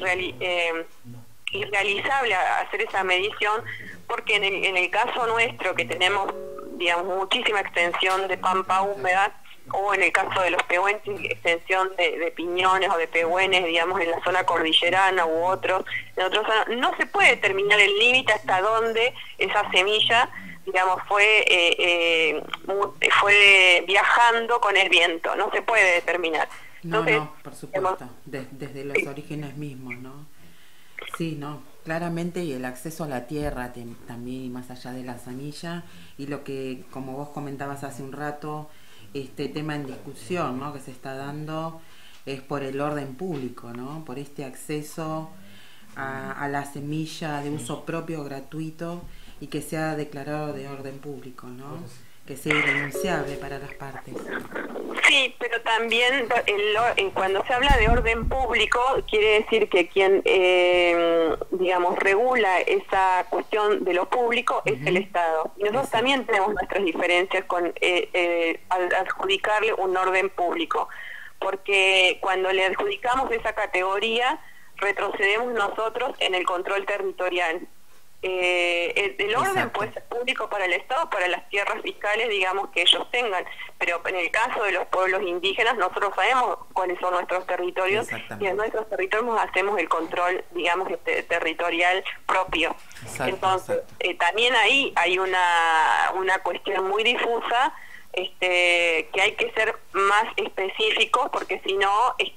irrealizable hacer esa medición, porque en el caso nuestro, que tenemos, digamos, muchísima extensión de pampa húmeda, o en el caso de los pehuenes, extensión de piñones o de pehuenes, digamos, en la zona cordillerana u otros, en otros zonas, no se puede determinar el límite hasta donde esa semilla, digamos, fue viajando con el viento, no se puede determinar. Entonces, no, por supuesto, desde los orígenes mismos, ¿no? Sí, no, claramente, y el acceso a la tierra también, y más allá de la semilla, y lo que, como vos comentabas hace un rato, este tema en discusión, ¿no?, que se está dando es por el orden público, ¿no?, por este acceso a la semilla de uso propio gratuito y que sea declarado de orden público, ¿no?, que sea irrenunciable para las partes. Sí, pero también cuando se habla de orden público quiere decir que quien, digamos, regula esa cuestión de lo público es el Estado. Y nosotros también tenemos nuestras diferencias con al adjudicarle un orden público, porque cuando le adjudicamos esa categoría retrocedemos nosotros en el control territorial. El orden puede ser público para el Estado, para las tierras fiscales, digamos, que ellos tengan, pero en el caso de los pueblos indígenas nosotros sabemos cuáles son nuestros territorios y en nuestros territorios hacemos el control, digamos, territorial propio. Entonces, también ahí hay una cuestión muy difusa, que hay que ser más específicos, porque si no,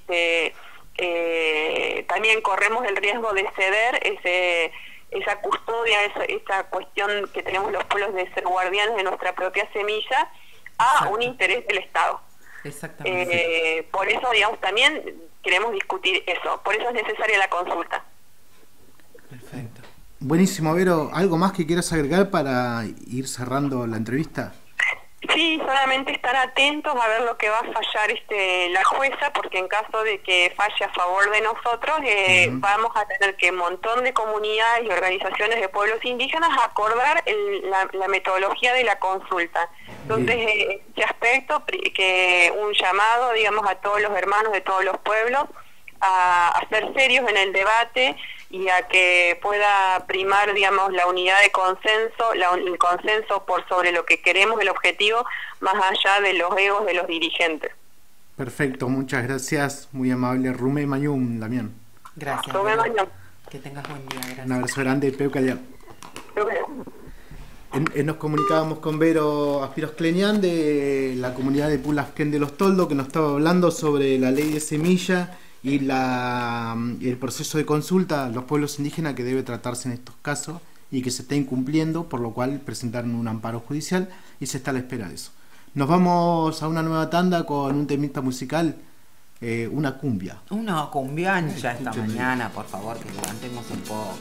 también corremos el riesgo de ceder esa custodia, esa cuestión que tenemos los pueblos de ser guardianes de nuestra propia semilla a un interés del Estado. Exactamente. Por eso, digamos, también queremos discutir eso, por eso es necesaria la consulta. Perfecto. Buenísimo, Vero. ¿Algo más que quieras agregar para ir cerrando la entrevista? Sí, solamente estar atentos a ver lo que va a fallar la jueza, porque en caso de que falle a favor de nosotros, vamos a tener que un montón de comunidades y organizaciones de pueblos indígenas acordar la metodología de la consulta. Entonces, ese aspecto, que un llamado, digamos, a todos los hermanos de todos los pueblos a ser serios en el debate y a que pueda primar, digamos, la unidad de consenso, el consenso por sobre lo que queremos, el objetivo, más allá de los egos de los dirigentes. Perfecto, muchas gracias, muy amable. Rumé Mayum, Damián. Gracias. Rumé Mayum. Que tengas buen día, gracias. Un abrazo grande, Peucaya. Nos comunicábamos con Vero Aspiros Clenián de la comunidad de Pulafquén de los Toldos, que nos estaba hablando sobre la ley de semilla y el proceso de consulta a los pueblos indígenas que debe tratarse en estos casos y que se está incumpliendo, por lo cual presentaron un amparo judicial y se está a la espera de eso. Nos vamos a una nueva tanda con un temita musical, una cumbia. Una cumbiancha esta mañana, por favor, que levantemos un poco.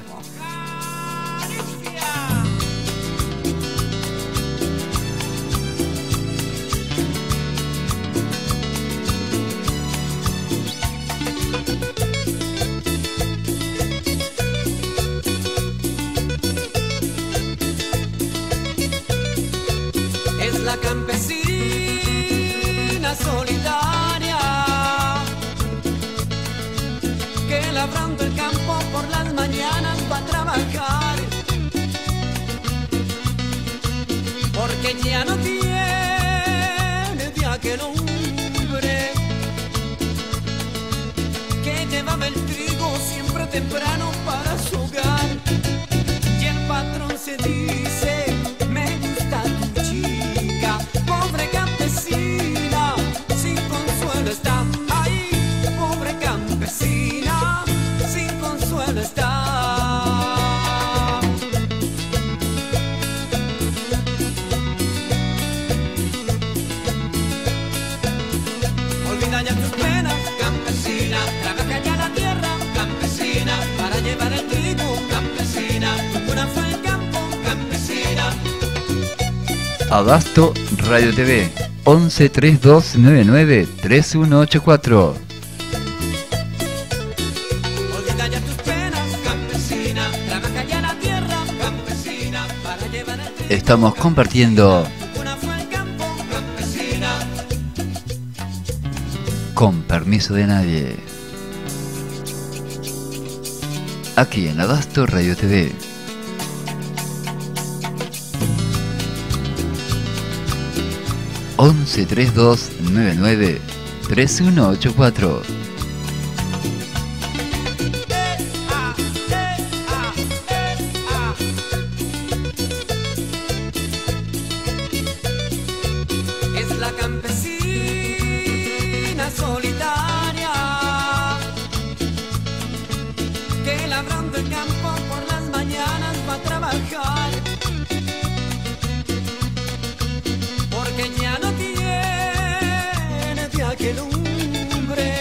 La campesina solitaria que labrando el campo por las mañanas va a trabajar, porque ya no tiene de aquel hombre que llevaba el trigo siempre temprano para su hogar, y el patrón se dice: me gusta tu chica, pobre campesina, sin consuelo está. Ay, pobre campesina, sin consuelo está. Olvida ya tus penas, campesina, trabaja ya la tierra, campesina, para llevar el trigo, campesina, tu cuna fue el campo, campesina. Abasto Radio TV 11 3299 3184. Olvida ya tus penas, campesina, trabaja ya la tierra, campesina, para llevar el trigo. Estamos compartiendo Tu cuna fue el campo, campesina. Con permiso de nadie. Aquí en Abasto Radio TV. Once 3299 3184. Es la campesina solitaria que labrando el campo por las mañanas va a trabajar, porque ya no tiene de aquel hombre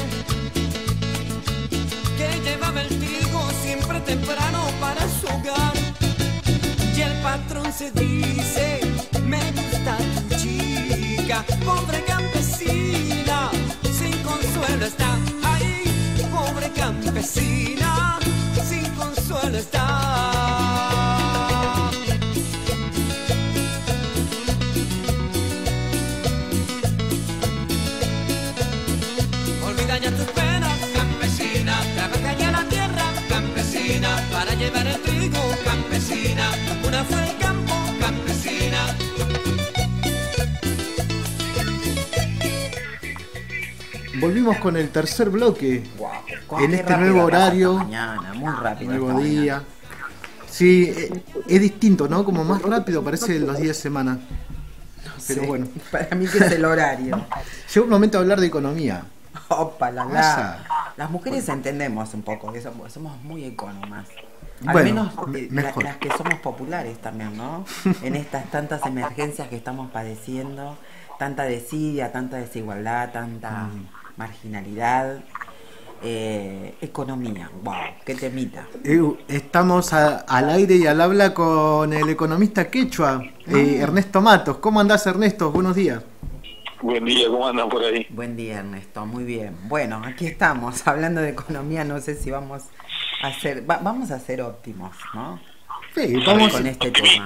que llevaba el trigo siempre temprano para su hogar. Y el patrón se dice: me gusta tu chica, pobre campesina, sin consuelo está. Ahí, pobre campesina, sin consuelo está. Olvida ya tus penas, campesina, trabaja ya la tierra, campesina, para llevar el trigo, campesina, una fue el campo, campesina. Volvimos con el tercer bloque. Wow, en este nuevo horario, mañana, muy rápido. nuevo día. Sí, es distinto, ¿no? Como más rápido parece los días de semana. Pero bueno. Para mí que es el horario. Llegó un momento de hablar de economía. Opa, las mujeres entendemos un poco, que somos muy económicas. Al Bueno, menos mejor. las que somos populares también, ¿no? En estas tantas emergencias que estamos padeciendo, tanta desidia, tanta desigualdad, tanta marginalidad. Economía, wow, qué temita. Estamos al aire y al habla con el economista quechua, Ernesto Matos. ¿Cómo andás, Ernesto? Buenos días. Buen día, ¿cómo andan por ahí? Buen día, Ernesto, muy bien. Bueno, aquí estamos hablando de economía, no sé si vamos a ser, vamos a ser óptimos, ¿no? Sí, vamos con este tema.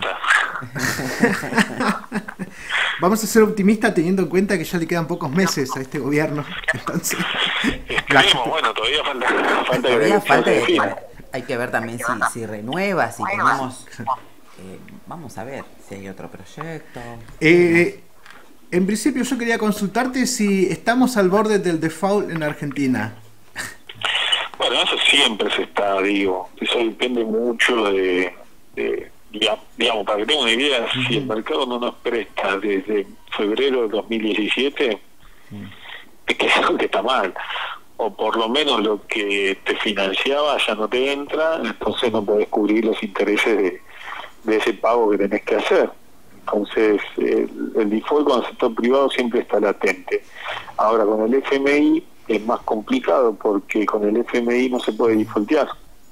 Vamos a ser optimistas teniendo en cuenta que ya le quedan pocos meses a este gobierno. Entonces, Bueno, todavía falta Todavía que falta se de defina. hay que ver también si renueva, si tenemos, vamos a ver si hay otro proyecto. En principio yo quería consultarte si estamos al borde del default en Argentina. Bueno, eso siempre se está, digo. Eso depende mucho de digamos, para que tenga una idea, si el mercado no nos presta desde febrero de 2017, es que es algo que está mal. O por lo menos lo que te financiaba ya no te entra, entonces no podés cubrir los intereses de ese pago que tenés que hacer. Entonces, el default con el sector privado siempre está latente. Ahora, con el FMI es más complicado porque con el FMI no se puede defaultear.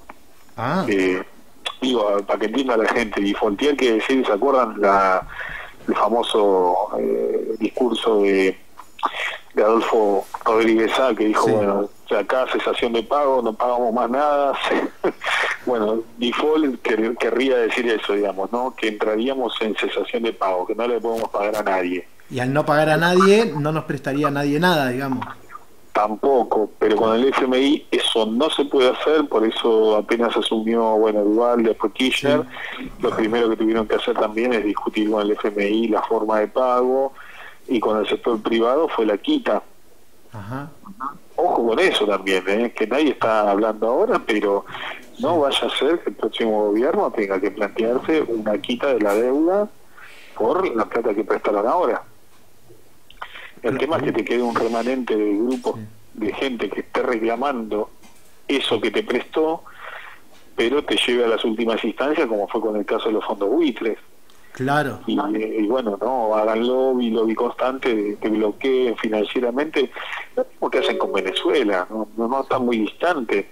Digo, para que entienda la gente, defaultear quiere decir, ¿se acuerdan el famoso discurso de Adolfo Rodríguez Sá, que dijo, bueno, acá cesación de pago, no pagamos más nada? Bueno, default querría decir eso, digamos, ¿no? Que entraríamos en cesación de pago, que no le podemos pagar a nadie. Y al no pagar a nadie, no nos prestaría a nadie nada, digamos. Tampoco, pero con el FMI eso no se puede hacer, por eso apenas asumió, bueno, Duval, después Kirchner, lo primero que tuvieron que hacer también es discutir con el FMI la forma de pago, y con el sector privado fue la quita. Ojo con eso también, que nadie está hablando ahora, pero no vaya a ser que el próximo gobierno tenga que plantearse una quita de la deuda por la plata que prestaron ahora. El tema es que te quede un remanente de grupo de gente que esté reclamando eso que te prestó, pero te lleve a las últimas instancias, como fue con el caso de los fondos buitres. Claro. Y bueno, no, hagan lobby constante, que bloqueen financieramente, lo mismo que hacen con Venezuela, no está muy distante.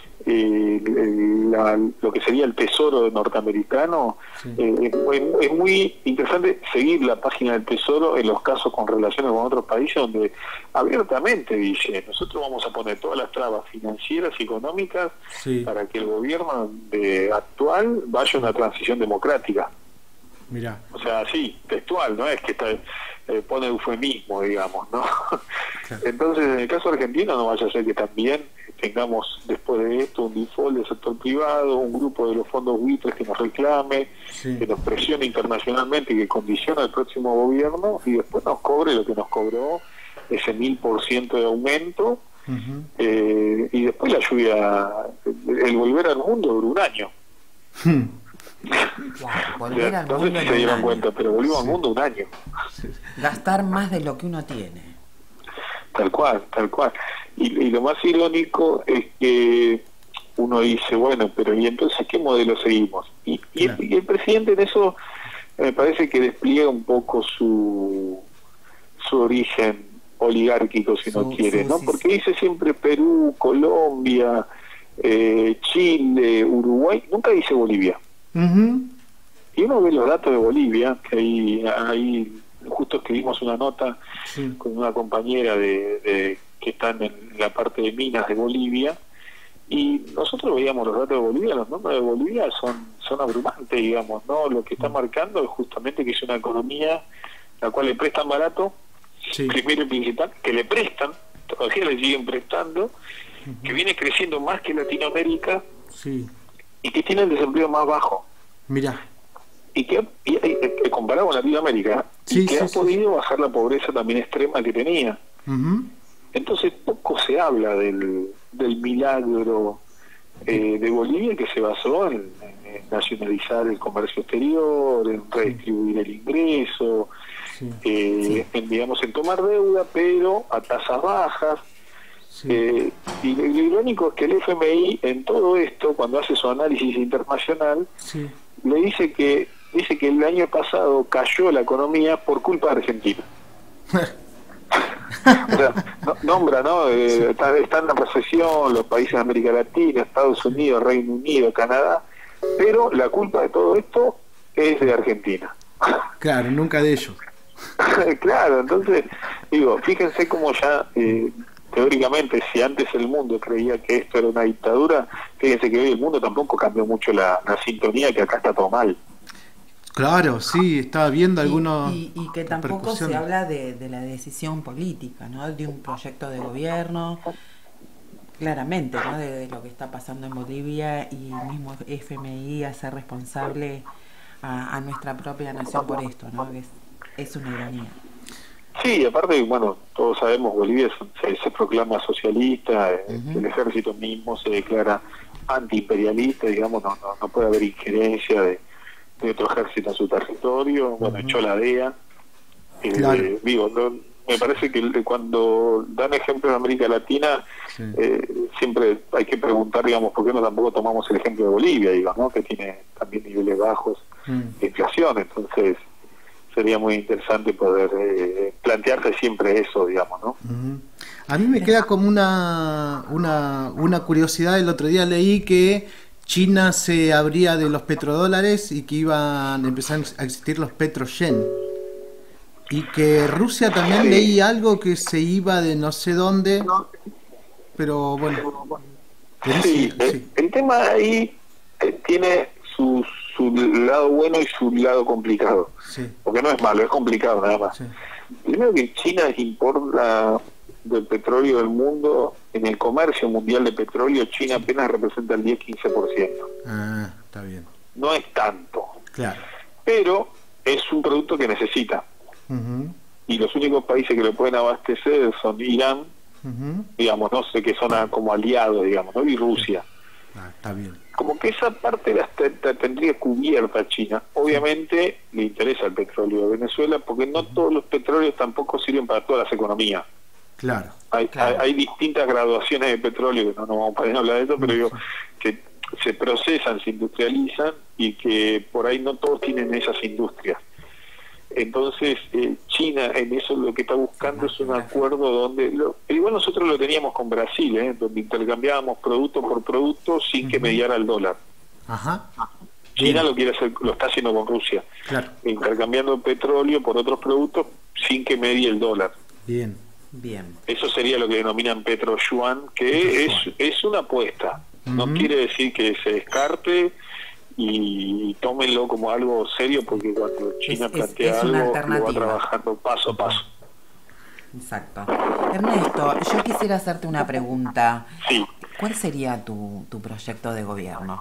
Lo que sería el tesoro norteamericano, es muy interesante seguir la página del tesoro en los casos con relaciones con otros países, donde abiertamente dice, nosotros vamos a poner todas las trabas financieras y económicas para que el gobierno actual vaya a una transición democrática. Mirá. O sea, sí, textual, no es que pone eufemismo, digamos, ¿no? Claro. Entonces, en el caso argentino, no vaya a ser que también tengamos después de esto un default del sector privado, un grupo de los fondos buitres que nos reclame, que nos presione internacionalmente y que condiciona al próximo gobierno, y después nos cobre lo que nos cobró, ese 1000% de aumento, y después la lluvia, el volver al mundo dura un año. No sé si se dieron cuenta, pero volvimos al mundo un año. Gastar más de lo que uno tiene. Tal cual. Y lo más irónico es que uno uno dice, bueno, pero ¿y entonces qué modelo seguimos? Y el presidente en eso me parece que despliega un poco su origen oligárquico, si no quiere, ¿no? Porque dice siempre Perú, Colombia, Chile, Uruguay, nunca dice Bolivia. Y uno ve los datos de Bolivia, que ahí justo escribimos una nota con una compañera que están en la parte de minas de Bolivia, y nosotros veíamos los datos de Bolivia. Los números de Bolivia son abrumantes, digamos, ¿no? Lo que está marcando es justamente que es una economía la cual le prestan barato, primero y principal, que le prestan, todavía le siguen prestando, que viene creciendo más que Latinoamérica, y que tiene el desempleo más bajo. Mira. Y que comparado con Latinoamérica, que ha podido bajar la pobreza también extrema que tenía. Entonces poco se habla del milagro de Bolivia, que se basó en nacionalizar el comercio exterior, en redistribuir el ingreso, en tomar deuda, pero a tasas bajas. Y lo irónico es que el FMI en todo esto, cuando hace su análisis internacional, le dice que el año pasado cayó la economía por culpa de Argentina. O sea, nombra, ¿no? Está en la recesión los países de América Latina, Estados Unidos, Reino Unido, Canadá, pero la culpa de todo esto es de Argentina. Claro, nunca de ellos. Claro, entonces, digo, fíjense cómo ya, teóricamente, si antes el mundo creía que esto era una dictadura, fíjense que hoy el mundo tampoco cambió mucho la sintonía, que acá está todo mal. Claro, sí, estaba viendo algunos... Y que tampoco se habla de la decisión política, ¿no? De un proyecto de gobierno, claramente, ¿no? De lo que está pasando en Bolivia, y mismo FMI hacer responsable a nuestra propia nación por esto, ¿no? Que es una ironía. Sí, aparte, bueno, todos sabemos, Bolivia se proclama socialista, el ejército mismo se declara antiimperialista, digamos, no puede haber injerencia de otro ejército en su territorio. Bueno, echó la DEA. Digo, me parece que cuando dan ejemplos de América Latina, siempre hay que preguntar, digamos, por qué no tampoco tomamos el ejemplo de Bolivia, digamos, ¿no? Que tiene también niveles bajos de inflación. Entonces sería muy interesante poder plantearse siempre eso, digamos, ¿no? A mí me queda como una curiosidad. El otro día leí que China se abría de los petrodólares y que iban a empezar a existir los petroyen. Y que Rusia también leí algo que se iba de no sé dónde. Pero bueno. El tema ahí tiene su lado bueno y su lado complicado. Porque no es malo, es complicado nada más. Primero que China importa del petróleo del mundo. En el comercio mundial de petróleo, China apenas representa el 10-15%. Ah, está bien. No es tanto. Claro. Pero es un producto que necesita. Y los únicos países que lo pueden abastecer son Irán, digamos, no sé, que son como aliados, digamos, ¿no? Y Rusia. Está bien. Como que esa parte la tendría cubierta China. Obviamente le interesa el petróleo de Venezuela, porque no todos los petróleos tampoco sirven para todas las economías. Claro. Hay distintas graduaciones de petróleo, que no vamos a poder hablar de eso, pero digo que se procesan, se industrializan, y que por ahí no todos tienen esas industrias. Entonces China en eso lo que está buscando es un acuerdo donde igual nosotros lo teníamos con Brasil, donde intercambiábamos producto por producto sin que mediara el dólar. China lo quiere hacer, lo está haciendo con Rusia, intercambiando petróleo por otros productos sin que medie el dólar. Bien. Eso sería lo que denominan petroyuan, que es una apuesta. No quiere decir que se descarte y tómenlo como algo serio, porque cuando China plantea algo, lo va trabajando paso a paso. Exacto. Ernesto, yo quisiera hacerte una pregunta. Sí. ¿Cuál sería tu proyecto de gobierno?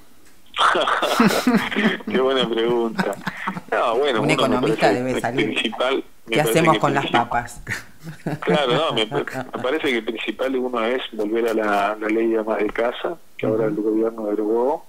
Qué buena pregunta. No, bueno, un economista debe salir. ¿Qué hacemos con las papas? Claro, me parece que el principal de uno es volver a la ley de amas de casa, que ahora el gobierno derogó,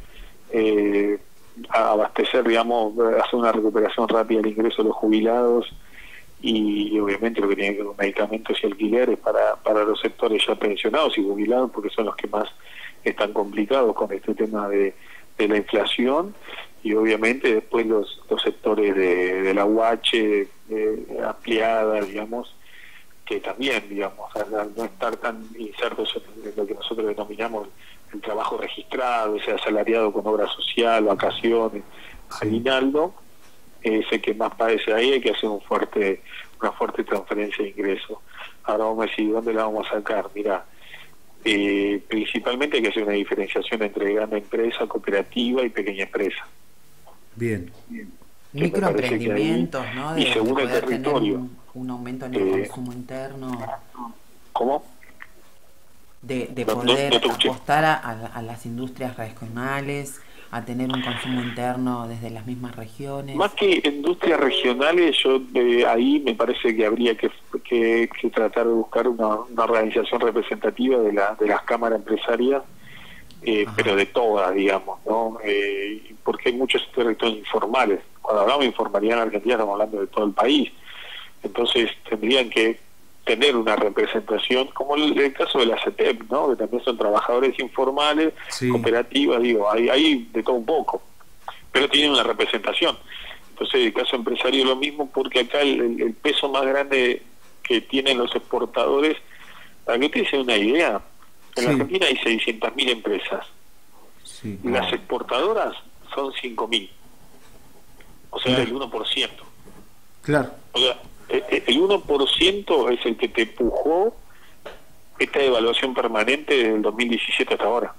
a abastecer, digamos, hacer una recuperación rápida del ingreso de los jubilados, y obviamente lo que tiene que ver con medicamentos y alquileres para los sectores ya pensionados y jubilados, porque son los que más están complicados con este tema de la inflación, y obviamente después los sectores de la UH ampliada, digamos, que también, digamos, al no estar tan insertos en lo que nosotros denominamos el trabajo registrado, ese asalariado con obra social, vacaciones, aguinaldo, es el que más padece ahí. Hay que hacer una fuerte transferencia de ingresos. Ahora vamos a decir, ¿dónde la vamos a sacar? Mira, principalmente hay que hacer una diferenciación entre gran empresa, cooperativa y pequeña empresa. Bien. Microemprendimientos, ¿no? Y según el territorio. Un aumento en el consumo interno. ¿Cómo? De poder apostar a las industrias regionales, a tener un consumo interno desde las mismas regiones. Más que industrias regionales, yo ahí me parece que habría que tratar de buscar una organización representativa de las cámaras empresarias, pero de todas, digamos, ¿no? Porque hay muchos territorios informales. Cuando hablamos de informalidad en Argentina estamos hablando de todo el país. Entonces tendrían que tener una representación, como el caso de la CETEP, ¿no? Que también son trabajadores informales, cooperativas, digo, hay de todo un poco, pero tienen una representación. Entonces el caso empresario es lo mismo, porque acá el peso más grande que tienen los exportadores, para que ustedes se den una idea, en la Argentina hay 600.000 empresas, las exportadoras son 5.000, o sea, el 1%. Claro. O sea, el 1% es el que te empujó esta devaluación permanente desde el 2017 hasta ahora.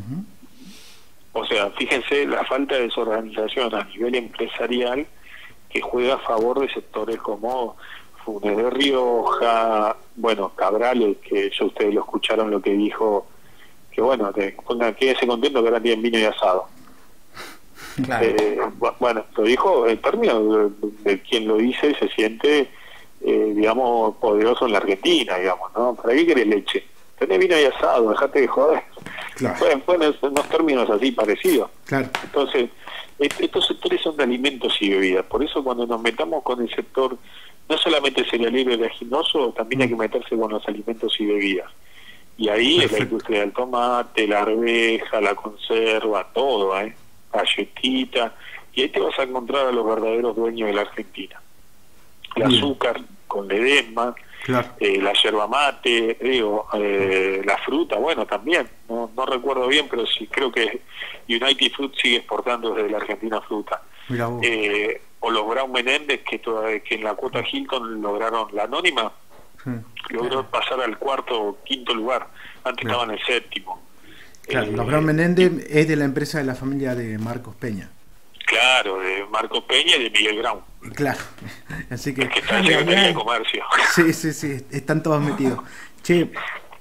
O sea, fíjense la falta de desorganización a nivel empresarial que juega a favor de sectores como Funes de Rioja, bueno, Cabrales, que ya ustedes lo escucharon lo que dijo, que bueno, quédense contentos que ahora tienen vino y asado. Claro. Bueno, lo dijo el término de quien lo dice se siente, digamos, poderoso en la Argentina, digamos, ¿no? ¿Para qué querés leche? Tenés vino y asado, dejate de joder. Claro. Bueno, unos términos así parecidos. Claro. Entonces, estos sectores son de alimentos y bebidas. Por eso cuando nos metamos con el sector, no solamente cerealero y oleaginoso, también hay que meterse con los alimentos y bebidas. Y ahí es la industria del tomate, la arveja, la conserva, todo, galletita, y ahí te vas a encontrar a los verdaderos dueños de la Argentina. El azúcar con Ledesma, la yerba mate, la fruta, bueno, también, no recuerdo bien, pero sí creo que United Fruit sigue exportando desde la Argentina fruta. O los Brown Menéndez, que en la cuota Hilton lograron la anónima, logró pasar al cuarto o quinto lugar, antes estaban en el séptimo. Claro, los Brown Menéndez es de la empresa de la familia de Marcos Peña. Claro, de Marcos Peña y de Miguel Brown. Claro, así que... Es que está en Secretaría de Comercio. Sí, están todos metidos. Che,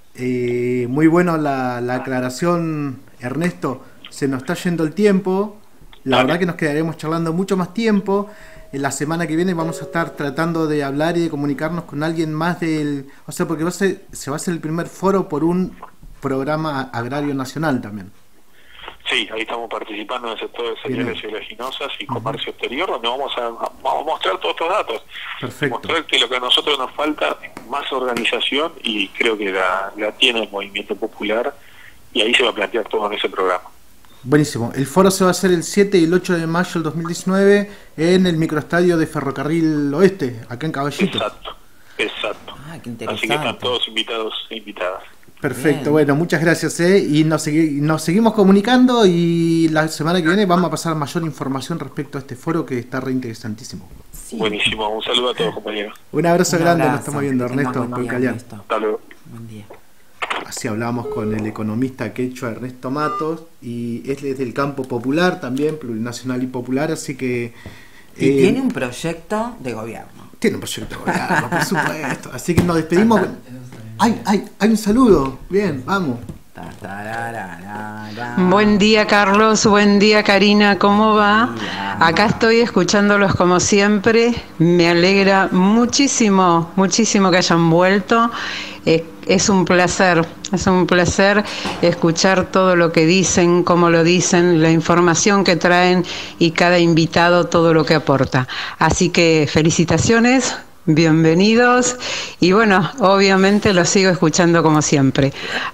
muy bueno la aclaración, Ernesto. Se nos está yendo el tiempo. La verdad que nos quedaremos charlando mucho más tiempo. En la semana que viene vamos a estar tratando de hablar y de comunicarnos con alguien más del... O sea, porque se va a hacer el primer foro por un programa agrario nacional también. Sí, ahí estamos participando en el sector de cereales y oleaginosas y comercio exterior, donde vamos a mostrar todos estos datos. Perfecto. Mostrar que lo que a nosotros nos falta es más organización, y creo que la tiene el movimiento popular, y ahí se va a plantear todo en ese programa. Buenísimo. El foro se va a hacer el 7 y el 8 de mayo del 2019 en el microestadio de Ferrocarril Oeste, acá en Caballito. Exacto. Qué interesante. Así que están todos invitados e invitadas. Perfecto, Bien. bueno, muchas gracias, y nos seguimos comunicando, y la semana que viene vamos a pasar mayor información respecto a este foro que está re interesantísimo. Sí. Buenísimo, un saludo a todos, compañeros. Un abrazo Un grande, abrazo. nos estamos viendo, Que tengas Ernesto buen día, Polcalián. Ernesto. Hasta luego. Buen día. Así hablamos con el economista quechua Ernesto Matos, y es del campo popular también, plurinacional y popular, así que... Y tiene un proyecto de gobierno. Tiene un proyecto de gobierno, por supuesto. Así que nos despedimos. Hay un saludo. Bien, vamos. Buen día, Carlos, buen día, Karina, ¿cómo va? Acá estoy escuchándolos como siempre, me alegra muchísimo que hayan vuelto. Es un placer escuchar todo lo que dicen, cómo lo dicen, la información que traen, y cada invitado todo lo que aporta. Así que felicitaciones, bienvenidos. Y bueno, obviamente los sigo escuchando como siempre.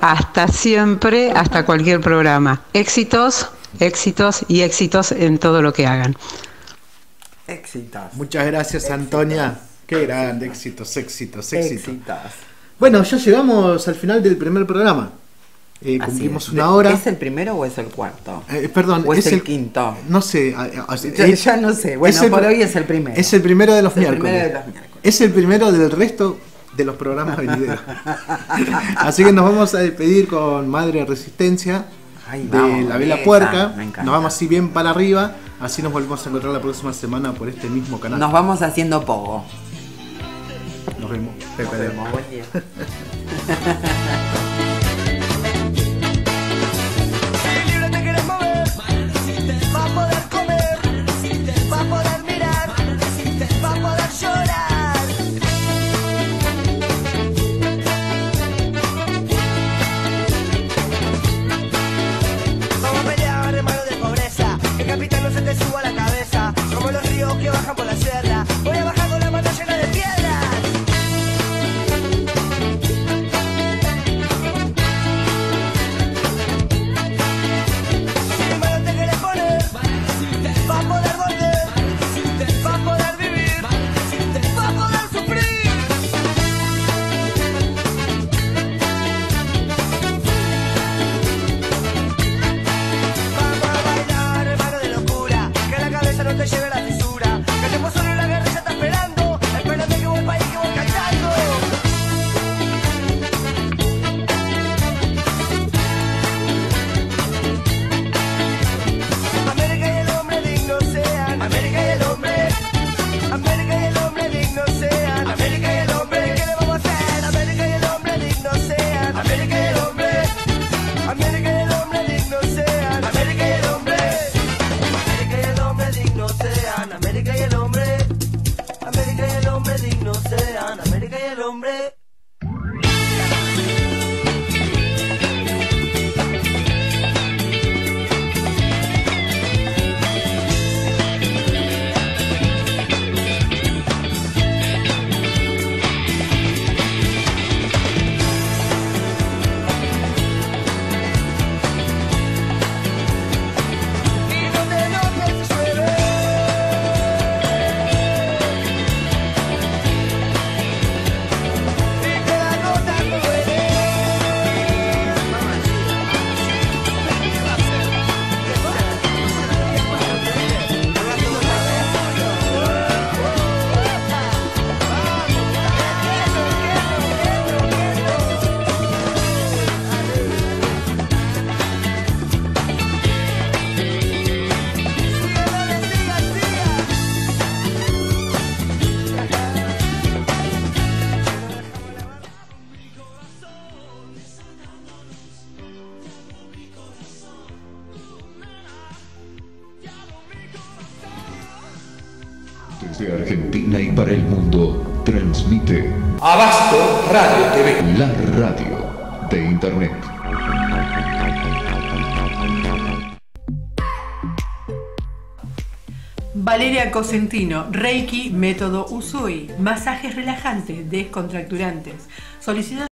Hasta cualquier programa. Éxitos, éxitos y éxitos en todo lo que hagan. Éxitos. Muchas gracias, Antonia. Qué grande, éxitos. Éxitos. Bueno, ya llegamos al final del primer programa. Cumplimos una hora. ¿Es el primero o es el cuarto? Perdón, ¿O es el quinto? No sé. Ya no sé. Bueno, por hoy es el primero. Es el primero de los miércoles. Es el primero del resto de los programas venideros. Así que nos vamos a despedir con Madre Resistencia de La Vela Puerca. Nos vamos así bien para arriba. Así nos volvemos a encontrar la próxima semana por este mismo canal. Nos vamos haciendo pogo. Nos vemos. Nos vemos. Buen día. Va a poder comer, va a poder mirar, va a poder llorar. Vamos a pelear, hermano de pobreza, el capitán no se te suba a la cabeza, como los ríos que bajan por la sierra. Voy a bajar con la mano llena de piedras. Va a poder volver, va a poder vivir, va a poder sufrir. Vamos a bailar, hermano de locura, que la cabeza no te lleve la fisura, que te puso en la guerra y ya está esperando, espérate que voy para ahí que voy cantando. América y el hombre digno sean, América y el hombre, América y el hombre digno sean, América y el hombre, ¿qué le vamos a hacer? América y el hombre digno sean, América y el hombre, América y el hombre digno sean, América y el hombre, América y el hombre digno sean, América y el hombre, América y el hombre digno sean, América y el hombre. Y donde no te llueve, y que la gota duele. Desde Argentina y para el mundo, transmite Abasto Radio TV, la radio de Internet. Valeria Cosentino, Reiki, método Usui, masajes relajantes, descontracturantes. Solicita